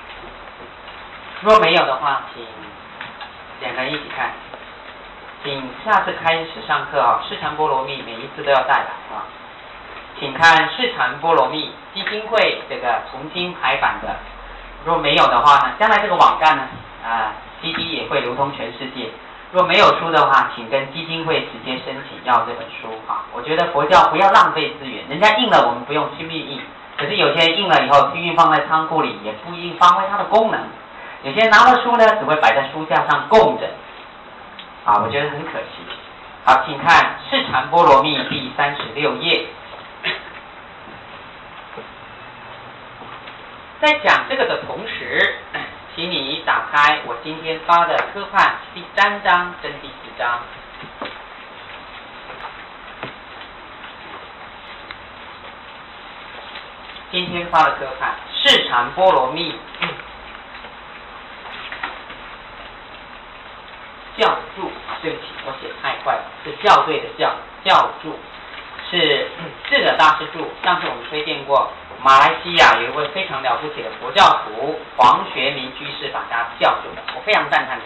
若没有的话，请2个人一起看。请下次开始上课释禅波罗蜜每一次都要带来请看释禅波罗蜜基金会这个重新排版的，若没有的话呢，将来这个网站呢CD 也会流通全世界。若没有书的话，请跟基金会直接申请要这本书我觉得佛教不要浪费资源，人家印了我们不用拼命印，可是有些人印了以后拼命放在仓库里，也不一定发挥它的功能。有些人拿了书呢，只会摆在书架上供着我觉得很可惜。好，请看释禅波罗蜜第36页。在讲这个的同时，请你打开我今天发的科判第3章跟第4章。今天发的科判释禅波罗蜜教注，对不起，我写太快了，是校对的教注，是智者大师注。上次我们推荐过，马来西亚有一位非常了不起的佛教徒黄学明居士把他教注的，我非常赞叹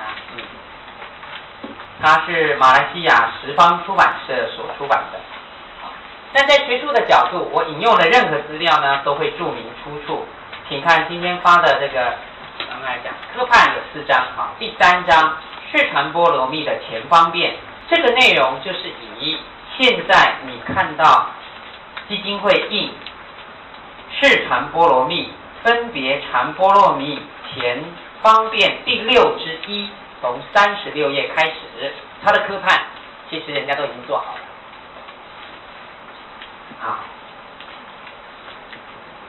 他。他是马来西亚十方出版社所出版的。但在学术的角度，我引用的任何资料呢，都会注明出处。请看今天发的这个，我们来讲科判有4章第3章释禅波罗蜜的前方便，这个内容就是以现在你看到基金会印释禅波罗蜜分别禅波罗蜜前方便第6之1，从36页开始，它的科判其实人家都已经做好了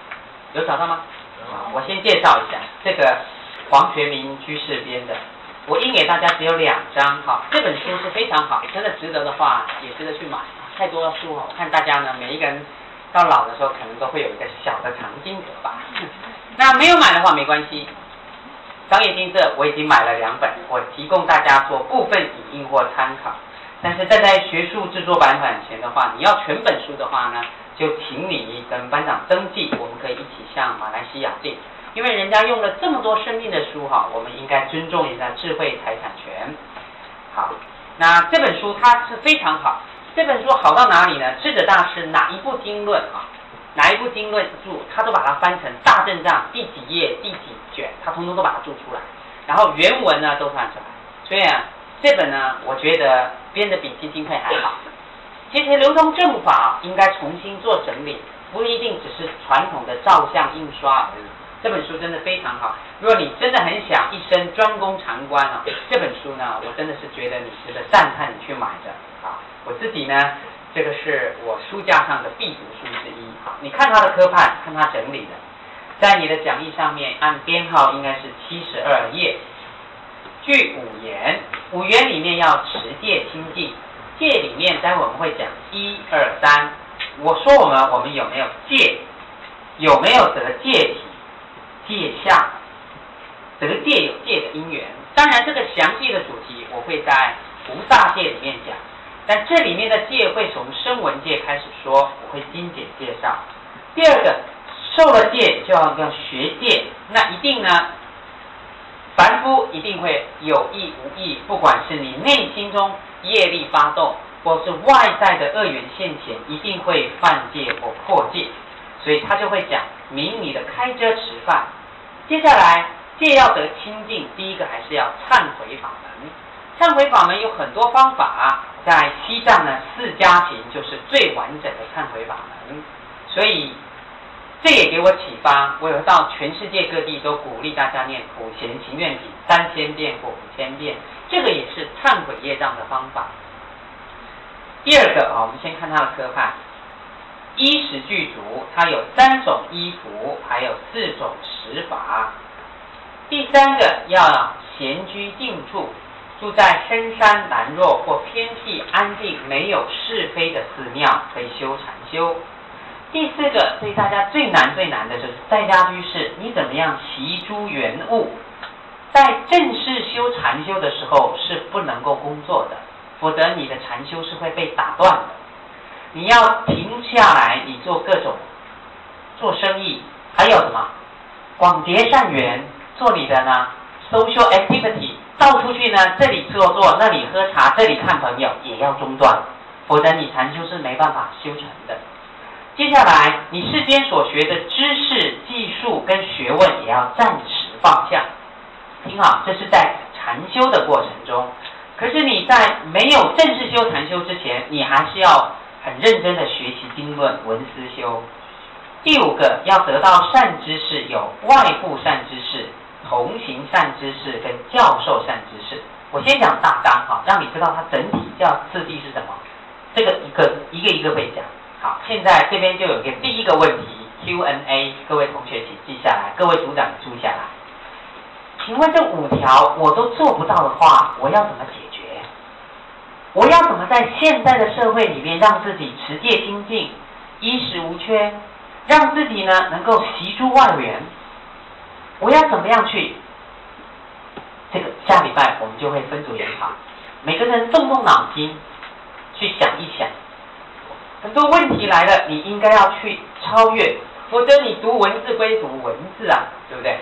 有找到吗？我先介绍一下这个黄学明居士编的，我印给大家只有2张哈。这本书是非常好，真的值得的话也值得去买。太多的书哈，我看大家呢每一个人到老的时候可能都会有一个小的藏经阁吧。那没有买的话没关系，商业经社我已经买了2本，我提供大家做部分影印或参考。但是在学术制作版权前的话，你要全本书的话呢，就请你跟班长登记，我们可以一起向马来西亚进。因为人家用了这么多生命的书哈，我们应该尊重人家智慧财产权。好，那这本书它是非常好。这本书好到哪里呢？智者大师哪一部经论啊，哪一部经论注，他都把它翻成大正藏第几页第几卷，他通通都把它注出来，然后原文呢都翻出来。所以啊，这本呢，我觉得编的比基金会还好。其实流通正法应该重新做整理，不一定只是传统的照相印刷而已。这本书真的非常好，如果你真的很想一生专攻禅观啊，这本书呢，我真的是觉得你值得赞叹你去买的啊。我自己呢，这个是我书架上的必读书之一啊。你看它的科判，看它整理的，在你的讲义上面按编号应该是72页。据5言，5言里面要持戒清净，戒里面待会我们会讲1、2、3。我说我们有没有戒？有没有得戒体？戒相？得戒有戒的因缘。当然，这个详细的主题我会在菩萨戒里面讲，但这里面的戒会从声闻戒开始说，我会精简介绍。第二个，受了戒就要学戒，那一定呢，凡夫一定会有意无意，不管是你内心中业力发动，或是外在的恶缘现前，一定会犯戒或破戒，所以他就会讲明你的开遮持犯。接下来戒要得清净，第一个还是要忏悔法门。忏悔法门有很多方法，在西藏呢4加行就是最完整的忏悔法门，所以这也给我启发，我有到全世界各地都鼓励大家念普贤行愿品3000遍或5000遍，这个也是忏悔业障的方法。第二个我们先看它的科判，衣食具足，它有3种衣服，还有4种食法。第3个要闲居静处，住在深山兰若或偏僻安静没有是非的寺庙，可以修禅修。第4个对大家最难的就是在家居士，你怎么样习诸缘物？在正式修禅修的时候是不能够工作的，否则你的禅修是会被打断的。你要停下来，你做各种做生意，还有什么广结善缘，做你的呢 social activity， 到处去呢，这里坐那里喝茶，这里看朋友，也要中断，否则你禅修是没办法修成的。接下来你世间所学的知识技术跟学问也要暂时放下。听好，这是在禅修的过程中，可是你在没有正式修禅修之前，你还是要很认真的学习经论文思修。第5个要得到善知识，有外部善知识、同行善知识跟教授善知识。我先讲大纲让你知道它整体叫次第是什么，这个一个会讲。好，现在这边就有一个第1个问题 Q&A， 各位同学请记下来，各位组长也记下来。请问这5条我都做不到的话，我要怎么解决？我要怎么在现在的社会里面让自己持戒清净，衣食无缺，让自己呢能够习诸外缘？我要怎么样去？这个下礼拜我们就会分组研讨，每个人动动脑筋去想一想。很多问题来了，你应该要去超越，否则你读文字归读文字啊，对不对？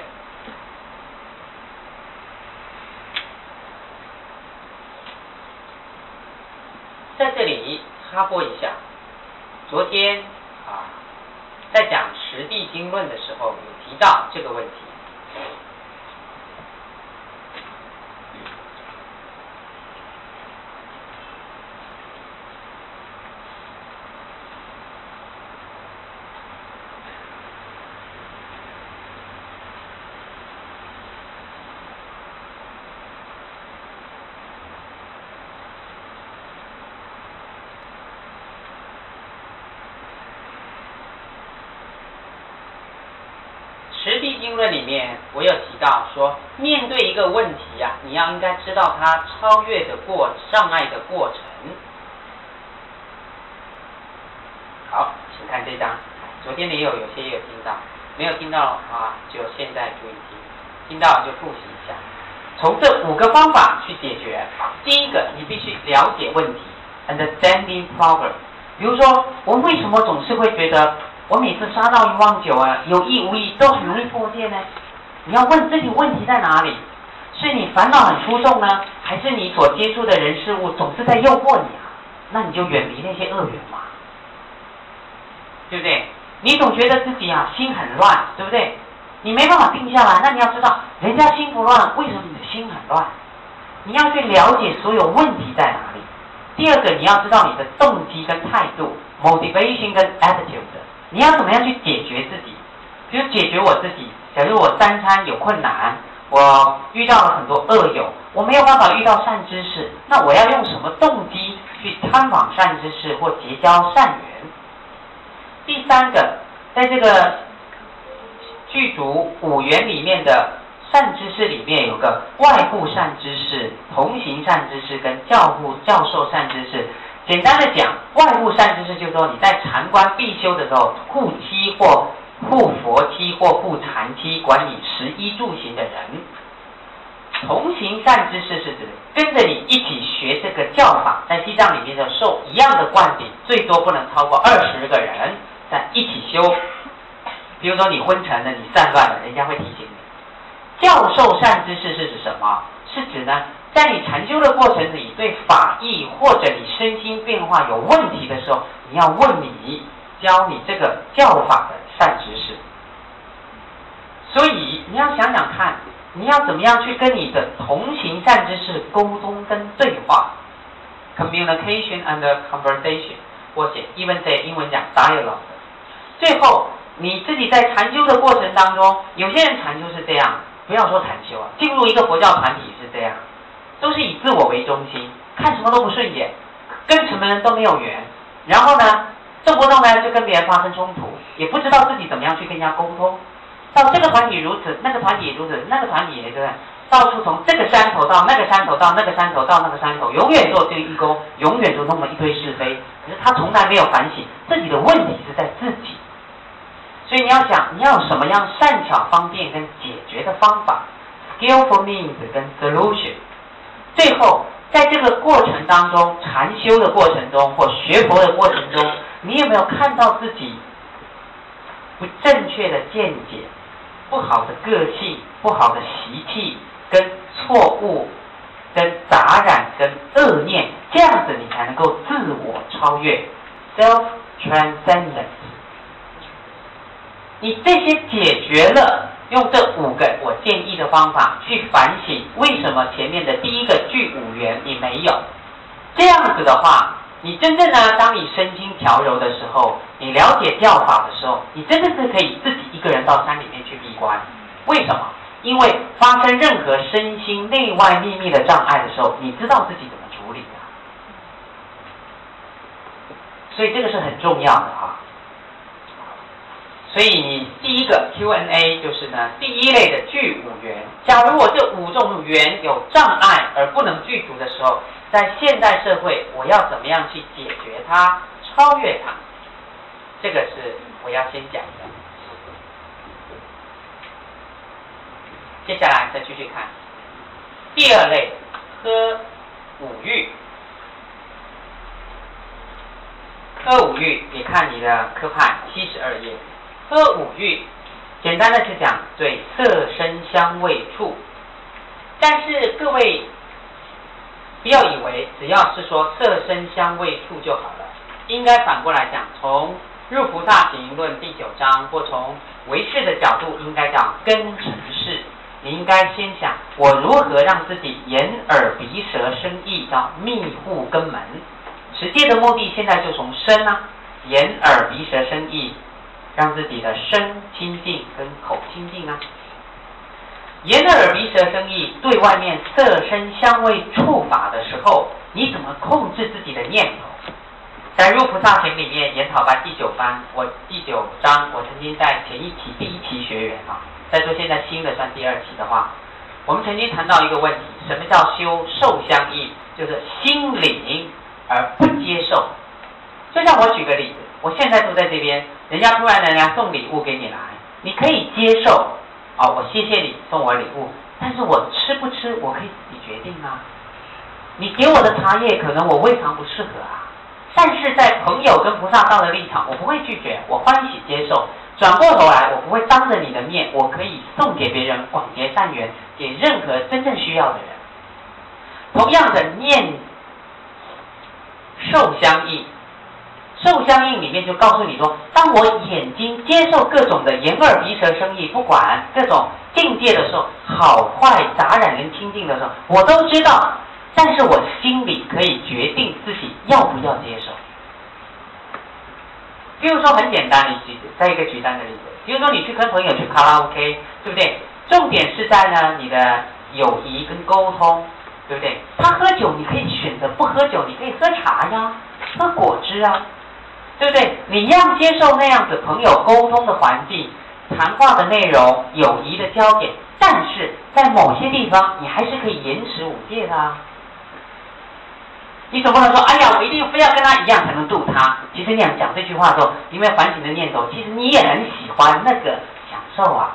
在这里插播一下，昨天在讲实地经论的时候有提到这个问题。 实地经论里面，我有提到说，面对一个问题啊，你要应该知道它超越的障碍的过程。好，请看这张。昨天你有些也有听到，没有听到啊，就现在注意听，听到就复习一下。从这5个方法去解决。第一个，你必须了解问题 ，understanding problem。比如说，我为什么总是会觉得我每次杀到1忘9啊，有意无意都很容易破戒呢？你要问自己问题在哪里？是你烦恼很出众呢，还是你所接触的人事物总是在诱惑你啊？那你就远离那些恶缘嘛，对不对？你总觉得自己啊心很乱，对不对？你没办法定下来，那你要知道人家心不乱，为什么你的心很乱？你要去了解所有问题在哪里。第二个，你要知道你的动机跟态度 ，motivation 跟 attitude， 你要怎么样去解决自己？比如解决我自己，假如我3餐有困难，我遇到了很多恶友，我没有办法遇到善知识，那我要用什么动机去参访善知识或结交善缘？第三个，在这个具足5缘里面的善知识里面有个外部善知识、同行善知识跟教授善知识。简单的讲，外部善知识就是说你在禅观必修的时候，护七或护佛七或护禅七，管你食衣住行的人。同行善知识是指跟着你一起学这个教法，在西藏里面就受一样的灌顶，最多不能超过20个人在一起修。比如说你昏沉了，你散乱了，人家会提醒你。教授善知识是指什么？是指呢，在你禅修的过程里，对法义或者你身心变化有问题的时候，你要问你教你这个教法的善知识。所以你要想想看，你要怎么样去跟你的同行善知识沟通跟对话 ，communication and conversation， 或写英文讲 dialogue。最后，你自己在禅修的过程当中，有些人禅修是这样，不要说禅修啊，进入一个佛教团体是这样，都是以自我为中心，看什么都不顺眼，跟什么人都没有缘，然后呢，动不动呢就跟别人发生冲突，也不知道自己怎么样去跟人家沟通。到这个团体如此，那个团体也如此，那个团体也这样，到处从这个山头到那个山头，到那个山头到那个山头，永远做这个义工，永远都弄了一堆是非，可是他从来没有反省自己的问题是在自己。所以你要想，你要有什么样善巧方便跟解决的方法 ，skillful means 跟 solution。最后，在这个过程当中，禅修的过程中或学佛的过程中，你有没有看到自己不正确的见解、不好的个性、不好的习气、跟错误、跟杂染、跟恶念，这样子你才能够自我超越 （self transcendence）。你这些解决了，用这5个我建议的方法去反省，为什么前面的第一个具5缘你没有？这样子的话，你真正呢，当你身心调柔的时候，你了解教法的时候，你真的是可以自己一个人到山里面去闭关。为什么？因为发生任何身心内外秘密的障碍的时候，你知道自己怎么处理的。所以这个是很重要的哈。所以你第一个 Q&A 就是呢，第一类的具5缘。假如我这5种缘有障碍而不能具足的时候，在现代社会，我要怎么样去解决它、超越它？这个是我要先讲的。接下来再继续看第2类，喝5欲。喝5欲，你看你的科派72页。喝5欲，简单的是讲对色声香味触，但是各位不要以为只要是说色声香味触就好了，应该反过来讲，从入菩萨行论第9章或从唯识的角度，应该讲根尘世。你应该先想我如何让自己眼耳鼻舌身意叫密护根门。持戒的目的现在就从身啊，眼耳鼻舌身意，让自己的身清净跟口清净啊。眼耳鼻舌身意对外面色声香味触法的时候，你怎么控制自己的念头？ 在入菩萨行里面研讨班第9班，第9章，我曾经在前一期第1期学员在做现在新的算第2期的话，我们曾经谈到一个问题，什么叫修受相应？就是心领而不接受。就像我举个例子，我现在坐在这边，人家突然送礼物给你来，你可以接受我谢谢你送我礼物，但是我吃不吃我可以自己决定啊。你给我的茶叶可能我胃肠不适合啊，但是在朋友跟菩萨道的立场，我不会拒绝，我欢喜接受。转过头来，我不会当着你的面，我可以送给别人，广结善缘，给任何真正需要的人。同样的念受相应，受相应里面就告诉你说，当我眼睛接受各种的眼耳鼻舌身意，不管各种境界的时候，好坏杂染跟清净的时候，我都知道，但是我心里可以决定自己要不要接受。比如说很简单的再一个举单的例子，比如说你去跟朋友去卡拉 OK， 对不对？重点是在你的友谊跟沟通，对不对？他喝酒你可以选择不喝酒，你可以喝茶呀，喝果汁啊，对不对？你要接受那样子朋友沟通的环境，谈话的内容，友谊的焦点，但是在某些地方你还是可以延迟5戒的啊。你总不能说，哎呀，我一定非要跟他一样才能度他。其实你想讲这句话的时候，你有没有反省的念头？其实你也很喜欢那个享受啊。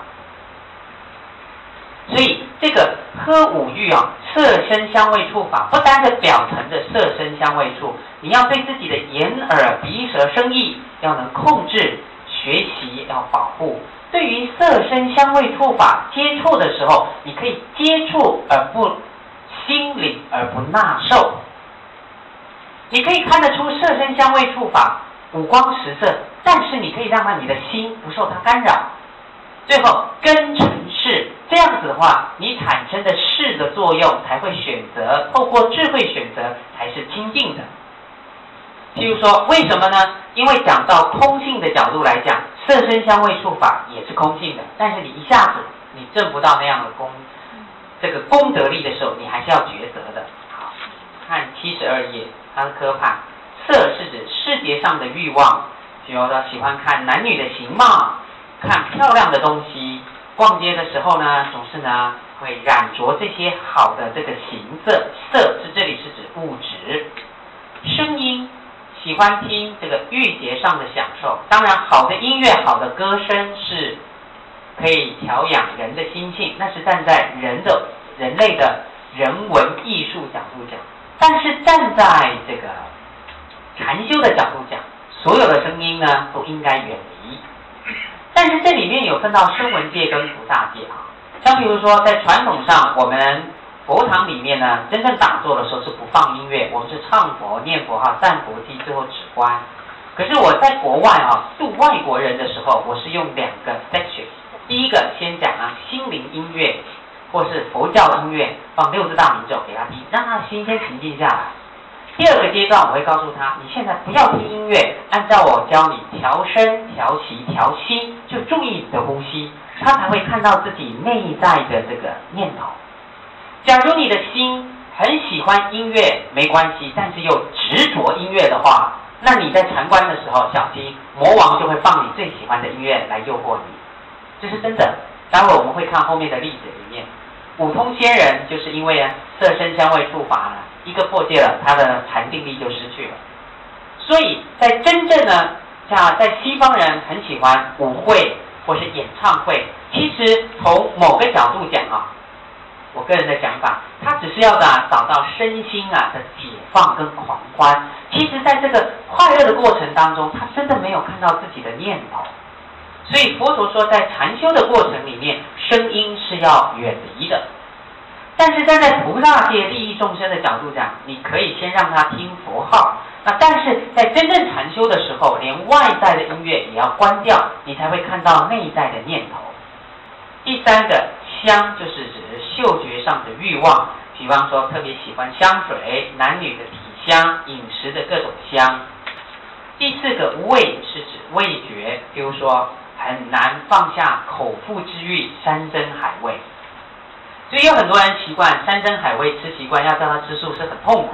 所以这个喝5欲色身香味触法，不单是表层的色身香味触，你要对自己的眼耳鼻舌身意要能控制，学习要保护。对于色身香味触法接触的时候，你可以接触而不心领而不纳受。你可以看得出色身香味触法五光十色，但是你可以让你的心不受它干扰。最后根成事，这样子的话，你产生的事的作用才会选择，透过智慧选择才是清净的。譬如说，为什么呢？因为讲到空性的角度来讲，色身香味触法也是空性的，但是你一下子你证不到那样的这个功德力的时候，你还是要抉择的。好，看72页。它的科判，色是指视觉上的欲望，比如说喜欢看男女的形貌，看漂亮的东西，逛街的时候呢，总是会染着这些好的这个形色，色这里是指物质。声音，喜欢听这个欲觉上的享受，当然好的音乐、好的歌声是可以调养人的心性，那是站在人类的人文艺术角度讲。但是站在这个禅修的角度讲，所有的声音呢都应该远离。但是这里面有分到声闻界跟菩萨界像比如说在传统上，我们佛堂里面呢，真正打坐的时候是不放音乐，我们是唱佛、念佛赞佛偈，最后止观。可是我在国外度外国人的时候，我是用2个 section。第一个先讲心灵音乐。或是佛教音乐，放6字大明咒给他听，让他心先平静下来。第2个阶段，我会告诉他，你现在不要听音乐，按照我教你调身、调息、调心，就注意你的呼吸，他才会看到自己内在的这个念头。假如你的心很喜欢音乐，没关系，但是又执着音乐的话，那你在禅观的时候，小心魔王就会放你最喜欢的音乐来诱惑你，这是真的。待会我们会看后面的例子里面，五通仙人就是因为色身香味触法一个破戒了，他的禅定力就失去了。所以在真正像在西方人很喜欢舞会或是演唱会，其实从某个角度讲我个人的想法，他只是要找到身心的解放跟狂欢。其实在这个快乐的过程当中，他真的没有看到自己的念头。所以佛陀说，在禅修的过程里面，声音是要远离的。但是站在菩萨界利益众生的角度讲，你可以先让他听佛号，但是在真正禅修的时候，连外在的音乐也要关掉，你才会看到内在的念头。第3个香就是指嗅觉上的欲望，比方说特别喜欢香水、男女的体香、饮食的各种香。第4个味是指味觉，比如说很难放下口腹之欲，山珍海味。所以有很多人习惯山珍海味吃习惯，要叫他吃素是很痛苦的。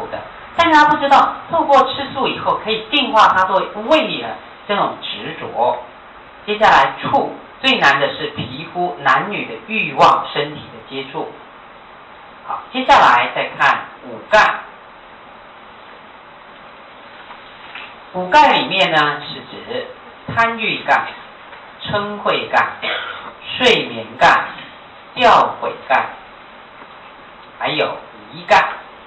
但是他不知道，透过吃素以后，可以净化他对胃的这种执着。接下来触，最难的是皮肤，男女的欲望、身体的接触。好，接下来再看五盖。五盖里面呢，是指贪欲盖、嗔恚盖、睡眠盖、掉悔盖，还有疑盖。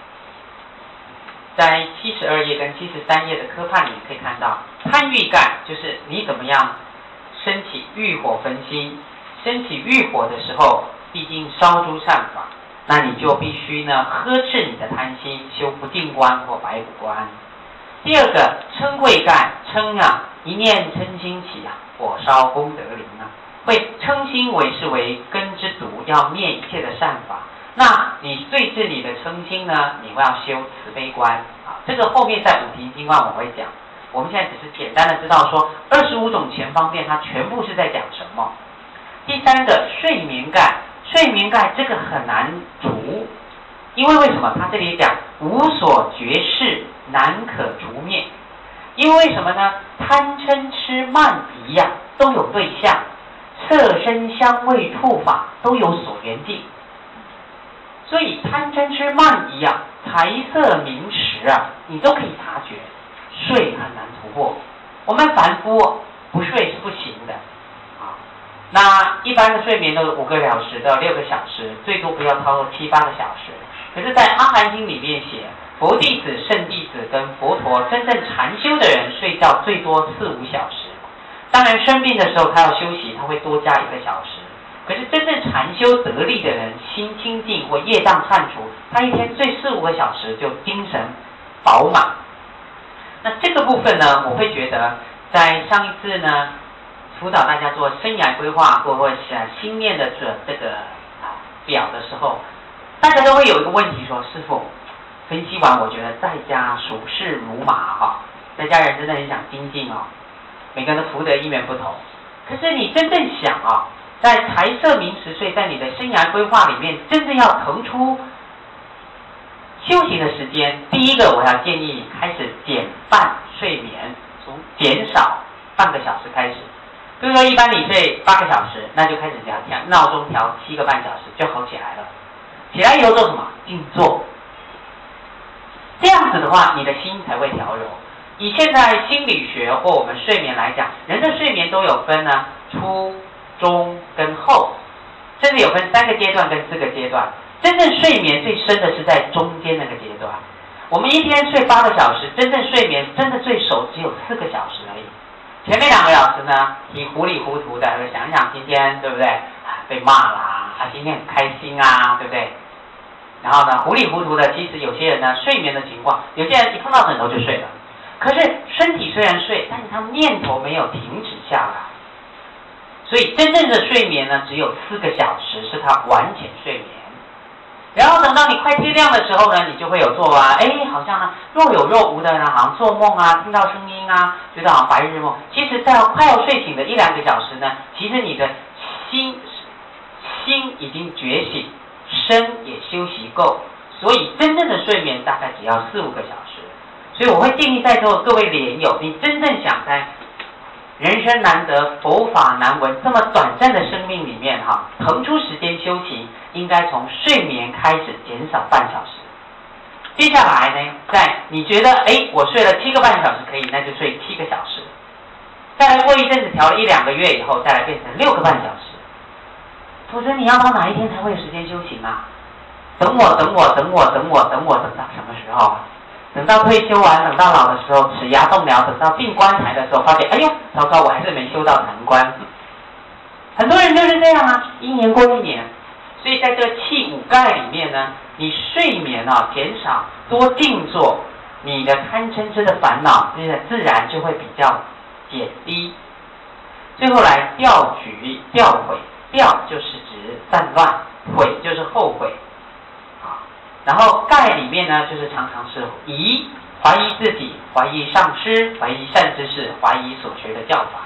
在72页跟73页的科判里面可以看到，贪欲盖就是你怎么样升起欲火焚心，升起欲火的时候，毕竟烧诸善法，那你就必须呢呵斥你的贪心，修不净观或白骨观。第二个嗔恚盖，嗔啊，一念嗔心起啊，火烧功德林啊，会嗔心为根之毒，要灭一切的善法。那你对治你的嗔心呢，你要修慈悲观啊，这个后面在五停经观我会讲。我们现在只是简单的知道说25种前方便它全部是在讲什么。第三个睡眠盖，睡眠盖这个很难除，因为什么？他这里讲无所觉事，难可除灭。因为什么呢？贪嗔痴慢疑呀，都有对象，色声香味触法都有所缘境。所以贪嗔痴慢疑啊，财色名食啊，你都可以察觉，睡很难突破。我们凡夫不睡是不行的啊。那一般的睡眠都是5个小时到6个小时，最多不要超过7、8个小时。可是，在《阿含经》里面写，佛弟子、圣弟子跟佛陀真正禅修的人，睡觉最多4、5小时。当然，生病的时候他要休息，他会多加1个小时。可是真正禅修得力的人，心清净或业障忏除，他一天睡4、5个小时就精神饱满。那这个部分呢，我会觉得在上一次呢辅导大家做生涯规划或者心念的这个表的时候，大家都会有一个问题说：师父，分析完我觉得在家属事如麻哈，在家人真的很想精进哦，每个人的福德因缘不同。可是你真正想啊，在财色名食睡，在你的生涯规划里面，真正要腾出休息的时间，第一个我要建议你开始减半睡眠，从减少半个小时开始。比如说一般你睡8个小时，那就开始调闹钟调7个半小时就好起来了。起来以后做什么？静坐。这样子的话，你的心才会调柔。以现在心理学或我们睡眠来讲，人的睡眠都有分呢，初、中跟后，甚至有分3个阶段跟4个阶段。真正睡眠最深的是在中间那个阶段。我们一天睡8个小时，真正睡眠真的最熟只有4个小时而已。前面2个小时呢，你糊里糊涂的想一想今天对不对？被骂啦，今天很开心啊，对不对？然后呢，糊里糊涂的，其实有些人呢，睡眠的情况，有些人一碰到枕头就睡了。可是身体虽然睡，但是他念头没有停止下来。所以真正的睡眠呢，只有4个小时是他完全睡眠。然后等到你快天亮的时候呢，你就会有做好像呢若有若无的呢，好像做梦啊，听到声音啊，觉得好像白日梦。其实在快要睡醒的1、2个小时呢，其实你的心已经觉醒，身也休息够，所以真正的睡眠大概只要4、5个小时。所以我会建议在座各位莲友，你真正想在人生难得、佛法难闻这么短暂的生命里面腾出时间修行，应该从睡眠开始减少半小时。接下来呢，在你觉得我睡了7个半小时可以，那就睡7个小时。再来过一阵子调了1、2个月以后，再来变成6个半小时。否则你要到哪一天才会有时间修行啊？等到什么时候？等到退休完，等到老的时候，齿牙动了，等到进棺材的时候，发现糟糕，我还是没修到禅观。很多人就是这样啊，一年过一年。所以在这气5盖里面呢，你睡眠减少，多静坐，你的贪嗔痴的烦恼自然就会比较减低。最后来掉举、掉悔，掉就是指散乱，悔就是后悔。然后盖里面呢，就是常常是疑，怀疑自己，怀疑上师，怀疑善知识，怀疑所学的教法。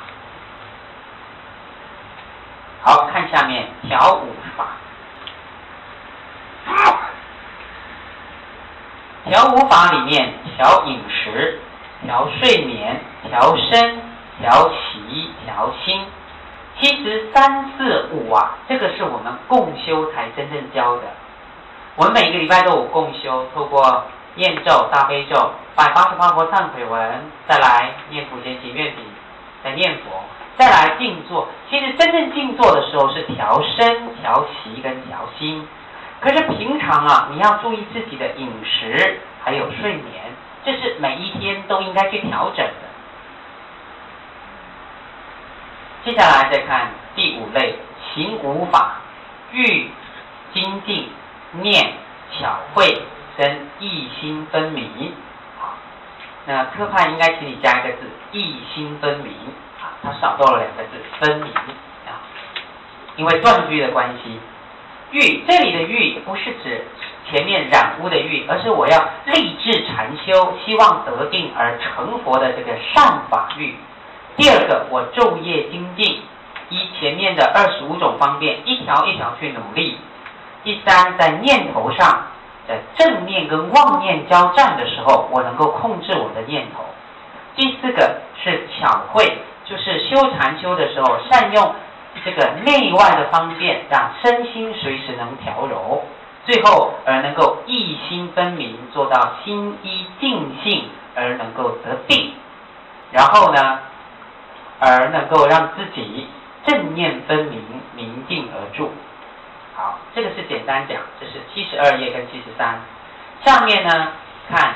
好，看下面调5法。 调五法里面，调饮食、调睡眠、调身、调息、调心。其实3、4、5啊，这个是我们共修才真正教的。我们每个礼拜都有共修，透过念咒、大悲咒、188佛忏悔文，再来念普贤行愿品，再念佛，再来静坐。其实真正静坐的时候是调身、调息跟调心。可是平常啊，你要注意自己的饮食还有睡眠，这是每一天都应该去调整的。接下来再看第5类，行五法，欲、精进、念、巧慧跟意心分明。好，那科派应该请你加一个字，意心分明。啊，它少掉了2个字，分明啊，因为断句的关系。欲，这里的欲不是指前面染污的欲，而是我要立志禅修，希望得定而成佛的这个善法欲。第2个，我昼夜精进，依前面的25种方便，一条一条去努力。第3，在念头上，在正念跟妄念交战的时候，我能够控制我的念头。第4个是巧慧，就是修禅修的时候，善用这个内外的方便，让身心随时能调柔。最后而能够意心分明，做到心依定性而能够得定。然后呢，而能够让自己正念分明，明定而住。好，这个是简单讲，这是72页跟73。上面呢，看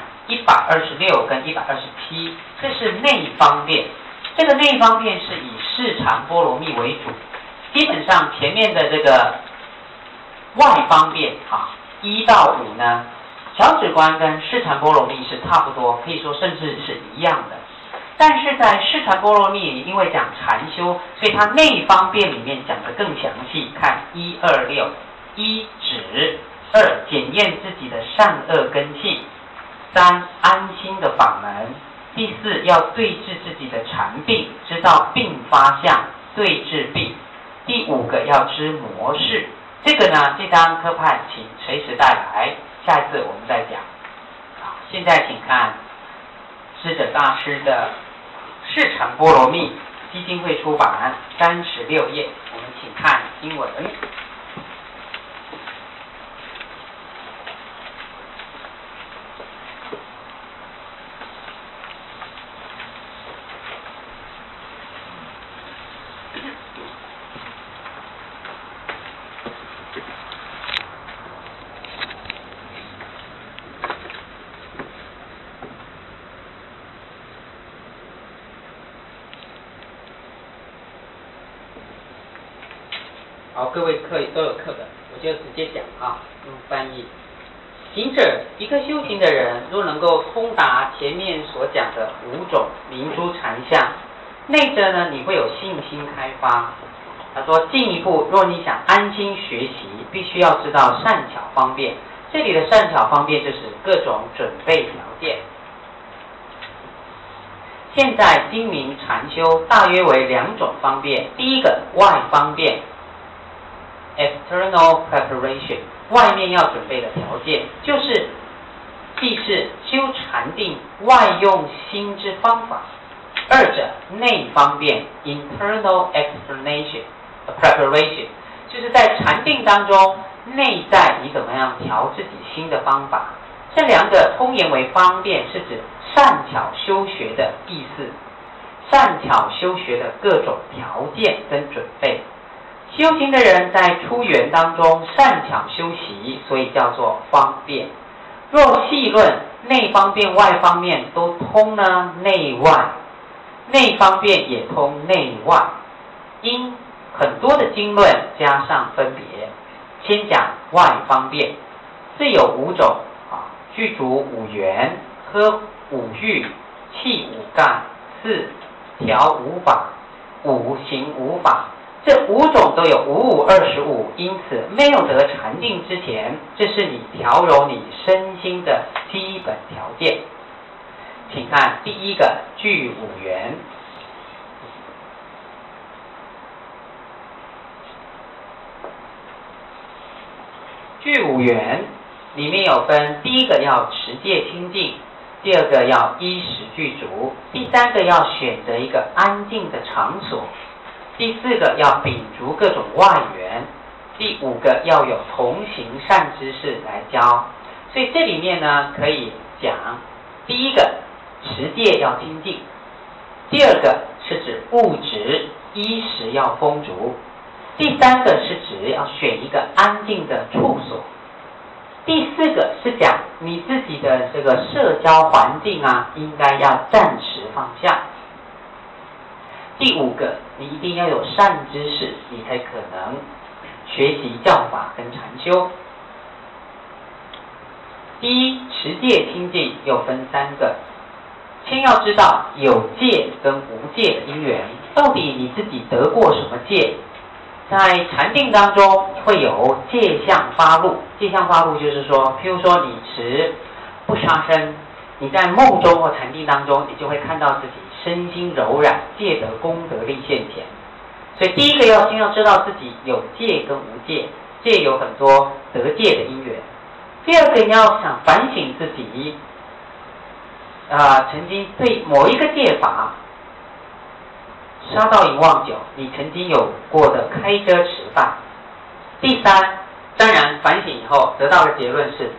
126跟127，这是内方便。这个内方便是以视禅波罗蜜为主，基本上前面的这个外方便啊，1到5呢，小止观跟视禅波罗蜜是差不多，可以说甚至是一样的。但是在视禅波罗蜜里，因为讲禅修，所以它内方便里面讲得更详细。看126，1止，2检验自己的善恶根性，3安心的法门，第4要对治自己的禅病，知道病发相，对治病。第5个要知模式。这个呢，这张科派请随时带来，下一次我们再讲。好，现在请看智者大师的《视禅波罗蜜》，基金会出版36页，我们请看经文。好，各位都有课本，我就直接讲啊，用翻译。行者，一个修行的人，若能够通达前面所讲的5种明珠禅相，内在呢，你会有信心开发。他说，进一步，若你想安心学习，必须要知道善巧方便。这里的善巧方便就是各种准备条件。现在精明禅修大约为2种方便，第1个外方便。External preparation， 外面要准备的条件，就是既是修禅定外用心之方法。2者内方便 internal preparation， 就是在禅定当中内在你怎么样调自己心的方法。这2个通言为方便，是指善巧修学的意思，善巧修学的各种条件跟准备。修行的人在出缘当中善巧修习，所以叫做方便。若细论内方便外方便都通呢，内外，内方便也通内外，因很多的经论加上分别。先讲外方便，自有5种啊，具足5缘，喝5欲，气5干，4调5法，5行5法。这5种都有5、5、25，因此没有得禅定之前，这是你调柔你身心的基本条件。请看第1个具5缘。具5缘， 里面有分，第一个要持戒清净，第二个要衣食具足，第三个要选择一个安静的场所，第四个要秉烛各种外缘，第五个要有同行善知识来教。所以这里面呢，可以讲第一个持戒要清净，第二个是指物质衣食要丰足，第三个是指要选一个安静的处所，第四个是讲你自己的这个社交环境啊，应该要暂时放下。第五个，你一定要有善知识，你才可能学习教法跟禅修。第一，持戒清净又分三个，先要知道有戒跟无戒的因缘，到底你自己得过什么戒？在禅定当中会有戒相发露，戒相发露就是说，譬如说你持不杀生，你在梦中或禅定当中，你就会看到自己身心柔软，戒得功德力现前。所以第一个先要知道自己有戒跟无戒，戒有很多得戒的因缘。第二个你要想反省自己，曾经对某一个戒法杀盗淫妄酒，你曾经有过的开遮持犯。第三，当然反省以后得到的结论是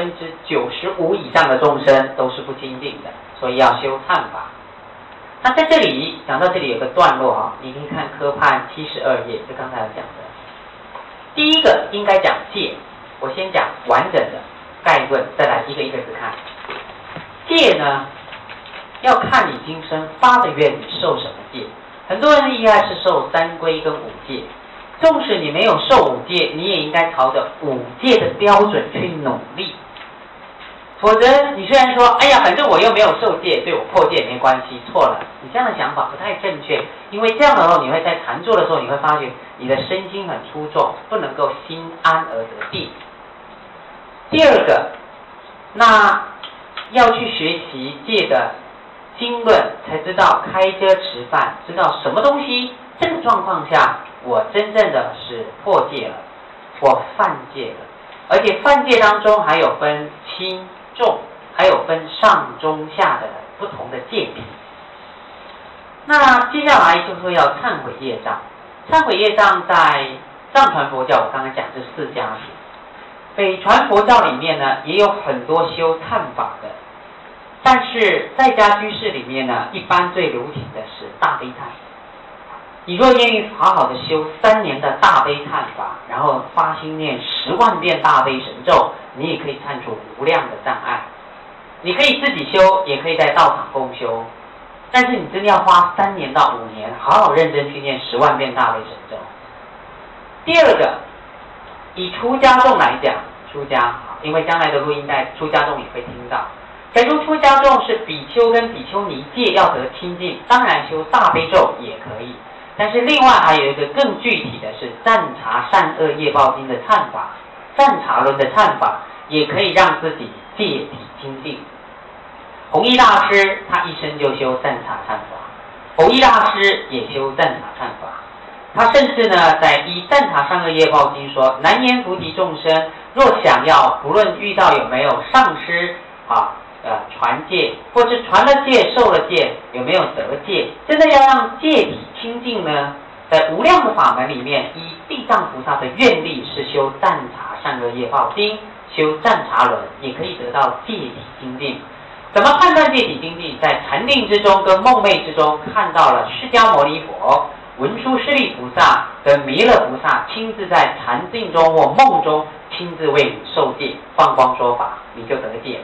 95%以上的众生都是不清净的，所以要修忏法。那在这里讲到这里有个段落你可以看科判72页，就刚才讲的。第一个应该讲戒，我先讲完整的概论，再来一个一个字看。戒呢，要看你今生发的愿，你受什么戒。很多人应该是受三皈跟五戒，纵使你没有受五戒，你也应该朝着五戒的标准去努力。否则你虽然说哎呀反正我又没有受戒，对我破戒没关系，错了，你这样的想法不太正确。因为这样的时候你会在禅坐的时候，你会发觉你的身心很出众，不能够心安而得定。第二个，那要去学习戒的经论，才知道开遮持犯，知道什么东西这个状况下我真正的是破戒了，我犯戒了。而且犯戒当中还有分轻重，还有分上中下的不同的戒品。那接下来就是要忏悔业障。忏悔业障在藏传佛教，我刚才讲是4家品。北传佛教里面呢，也有很多修忏法的，但是在家居士里面呢，一般最流行的是大悲忏。你若愿意好好的修3年的大悲忏法，然后发心念10万遍大悲神咒，你也可以忏除无量的障碍。你可以自己修，也可以在道场共修，但是你真的要花3年到5年，好好认真去念10万遍大悲神咒。第二个，以出家众来讲，出家，因为将来的录音带出家众也会听到。假如出家众是比丘跟比丘尼戒要得清净，当然修大悲咒也可以。但是另外还有一个更具体的是赞察善恶业报经的忏法，赞察轮的忏法也可以让自己戒体清净。弘一大师他一生就修赞察忏法，弘一大师也修赞察忏法。他甚至呢在依赞察善恶业报经说，南阎浮提众生若想要不论遇到有没有上师传戒，或是传了戒受了戒，有没有得戒，真的要让戒体清净呢，在无量的法门里面，依地藏菩萨的愿力是修赞察善恶业报经，修赞察轮，也可以得到戒体清净。怎么判断戒体清净？在禅定之中跟梦寐之中看到了释迦牟尼佛、文殊师利菩萨跟弥勒菩萨亲自在禅定中或梦中亲自为你受戒放光说法，你就得戒了。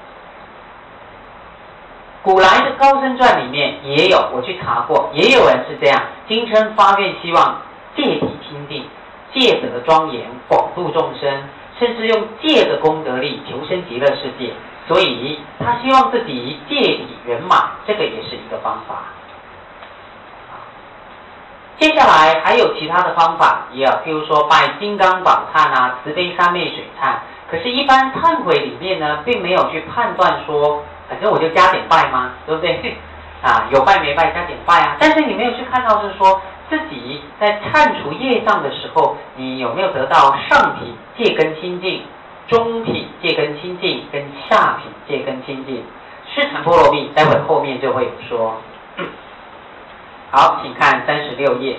古来的高僧传里面也有，我去查过，也有人是这样，今生发愿希望戒体清净，戒德庄严，广度众生，甚至用戒的功德力求生极乐世界，所以他希望自己戒体圆满，这个也是一个方法。接下来还有其他的方法，也有譬如说拜金刚宝忏慈悲三昧水忏。可是一般忏悔里面呢，并没有去判断说反正我就加点拜吗？对不对？有拜没拜加点拜啊。但是你没有去看到是说自己在忏除业障的时候，你有没有得到上品戒根清净， 中品戒根清净跟下品戒根清净。释禅波罗蜜待会后面就会有说。好，请看36页。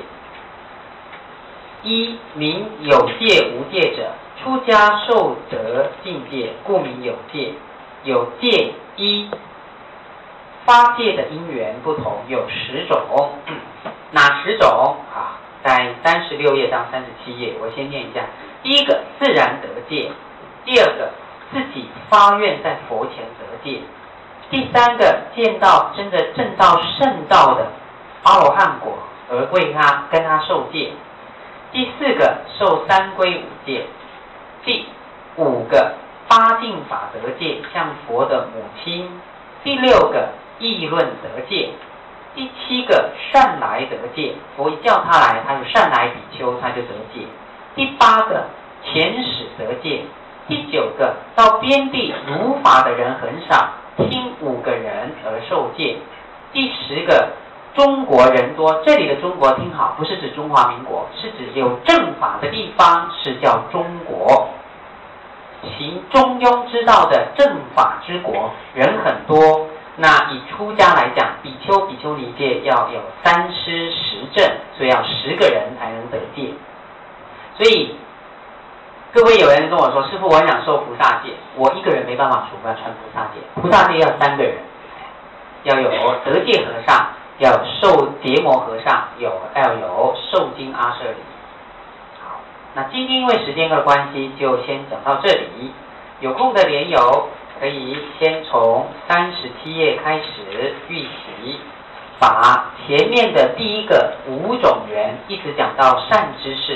一、名有戒无戒者，出家受得境界，故名有戒。有戒一，发戒的因缘不同，有10种。哪10种啊？在36页到37页，我先念一下。第一个，自然得戒；第二个，自己发愿在佛前得戒；第三个，见到真的证到圣道的阿罗汉果而为他跟他受戒；第4个，受三皈五戒；第5个，八敬法得戒，像佛的母亲；第6个，议论得戒；第7个，善来得戒，佛一叫他来，他就善来比丘，他就得戒；第8个，遣使得戒；第9个，到边地如法的人很少，听5个人而受戒；第10个，中国人多。这里的中国听好，不是指中华民国，是指有正法的地方，是叫中国。行中庸之道的正法之国，人很多。那以出家来讲，比丘、比丘尼戒要有3师10证，所以要10个人才能得戒。所以各位有人跟我说，师父，我想受菩萨戒，我一个人没办法传菩萨戒，菩萨戒要3个人，要有得戒和尚，要有受结摩和尚，要有受经阿舍利。好，那今天因为时间的关系，就先讲到这里。有空的莲友可以先从37页开始预习，把前面的第一个5种缘一直讲到善知识，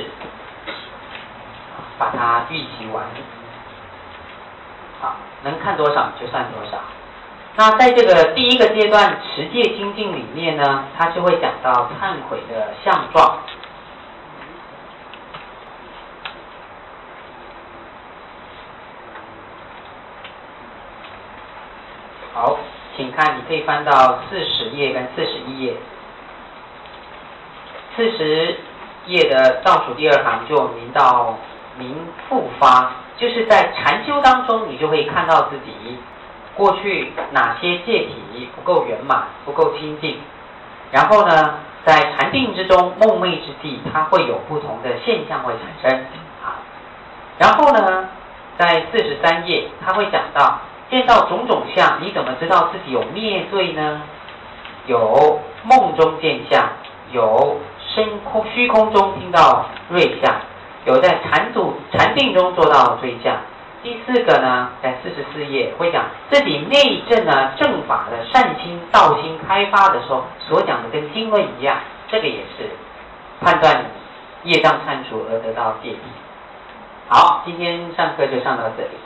把它预习完。好，能看多少就算多少。那在这个第一个阶段持戒精进里面呢，它就会讲到忏悔的相状。好，请看，你可以翻到40页跟41页。40页的倒数第2行就明复发，就是在禅修当中，你就会看到自己过去哪些戒体不够圆满、不够清净。然后呢，在禅定之中、梦寐之际，它会有不同的现象会产生。好，然后呢，在43页，它会讲到见到种种相，你怎么知道自己有灭罪呢？有梦中见相，有虚空中听到瑞相，有在禅定中做到追相。第4个呢，在44页会讲自己内证呢正法的善心道心开发的时候所讲的跟经论一样，这个也是判断业障忏除而得到戒体。好，今天上课就上到这里。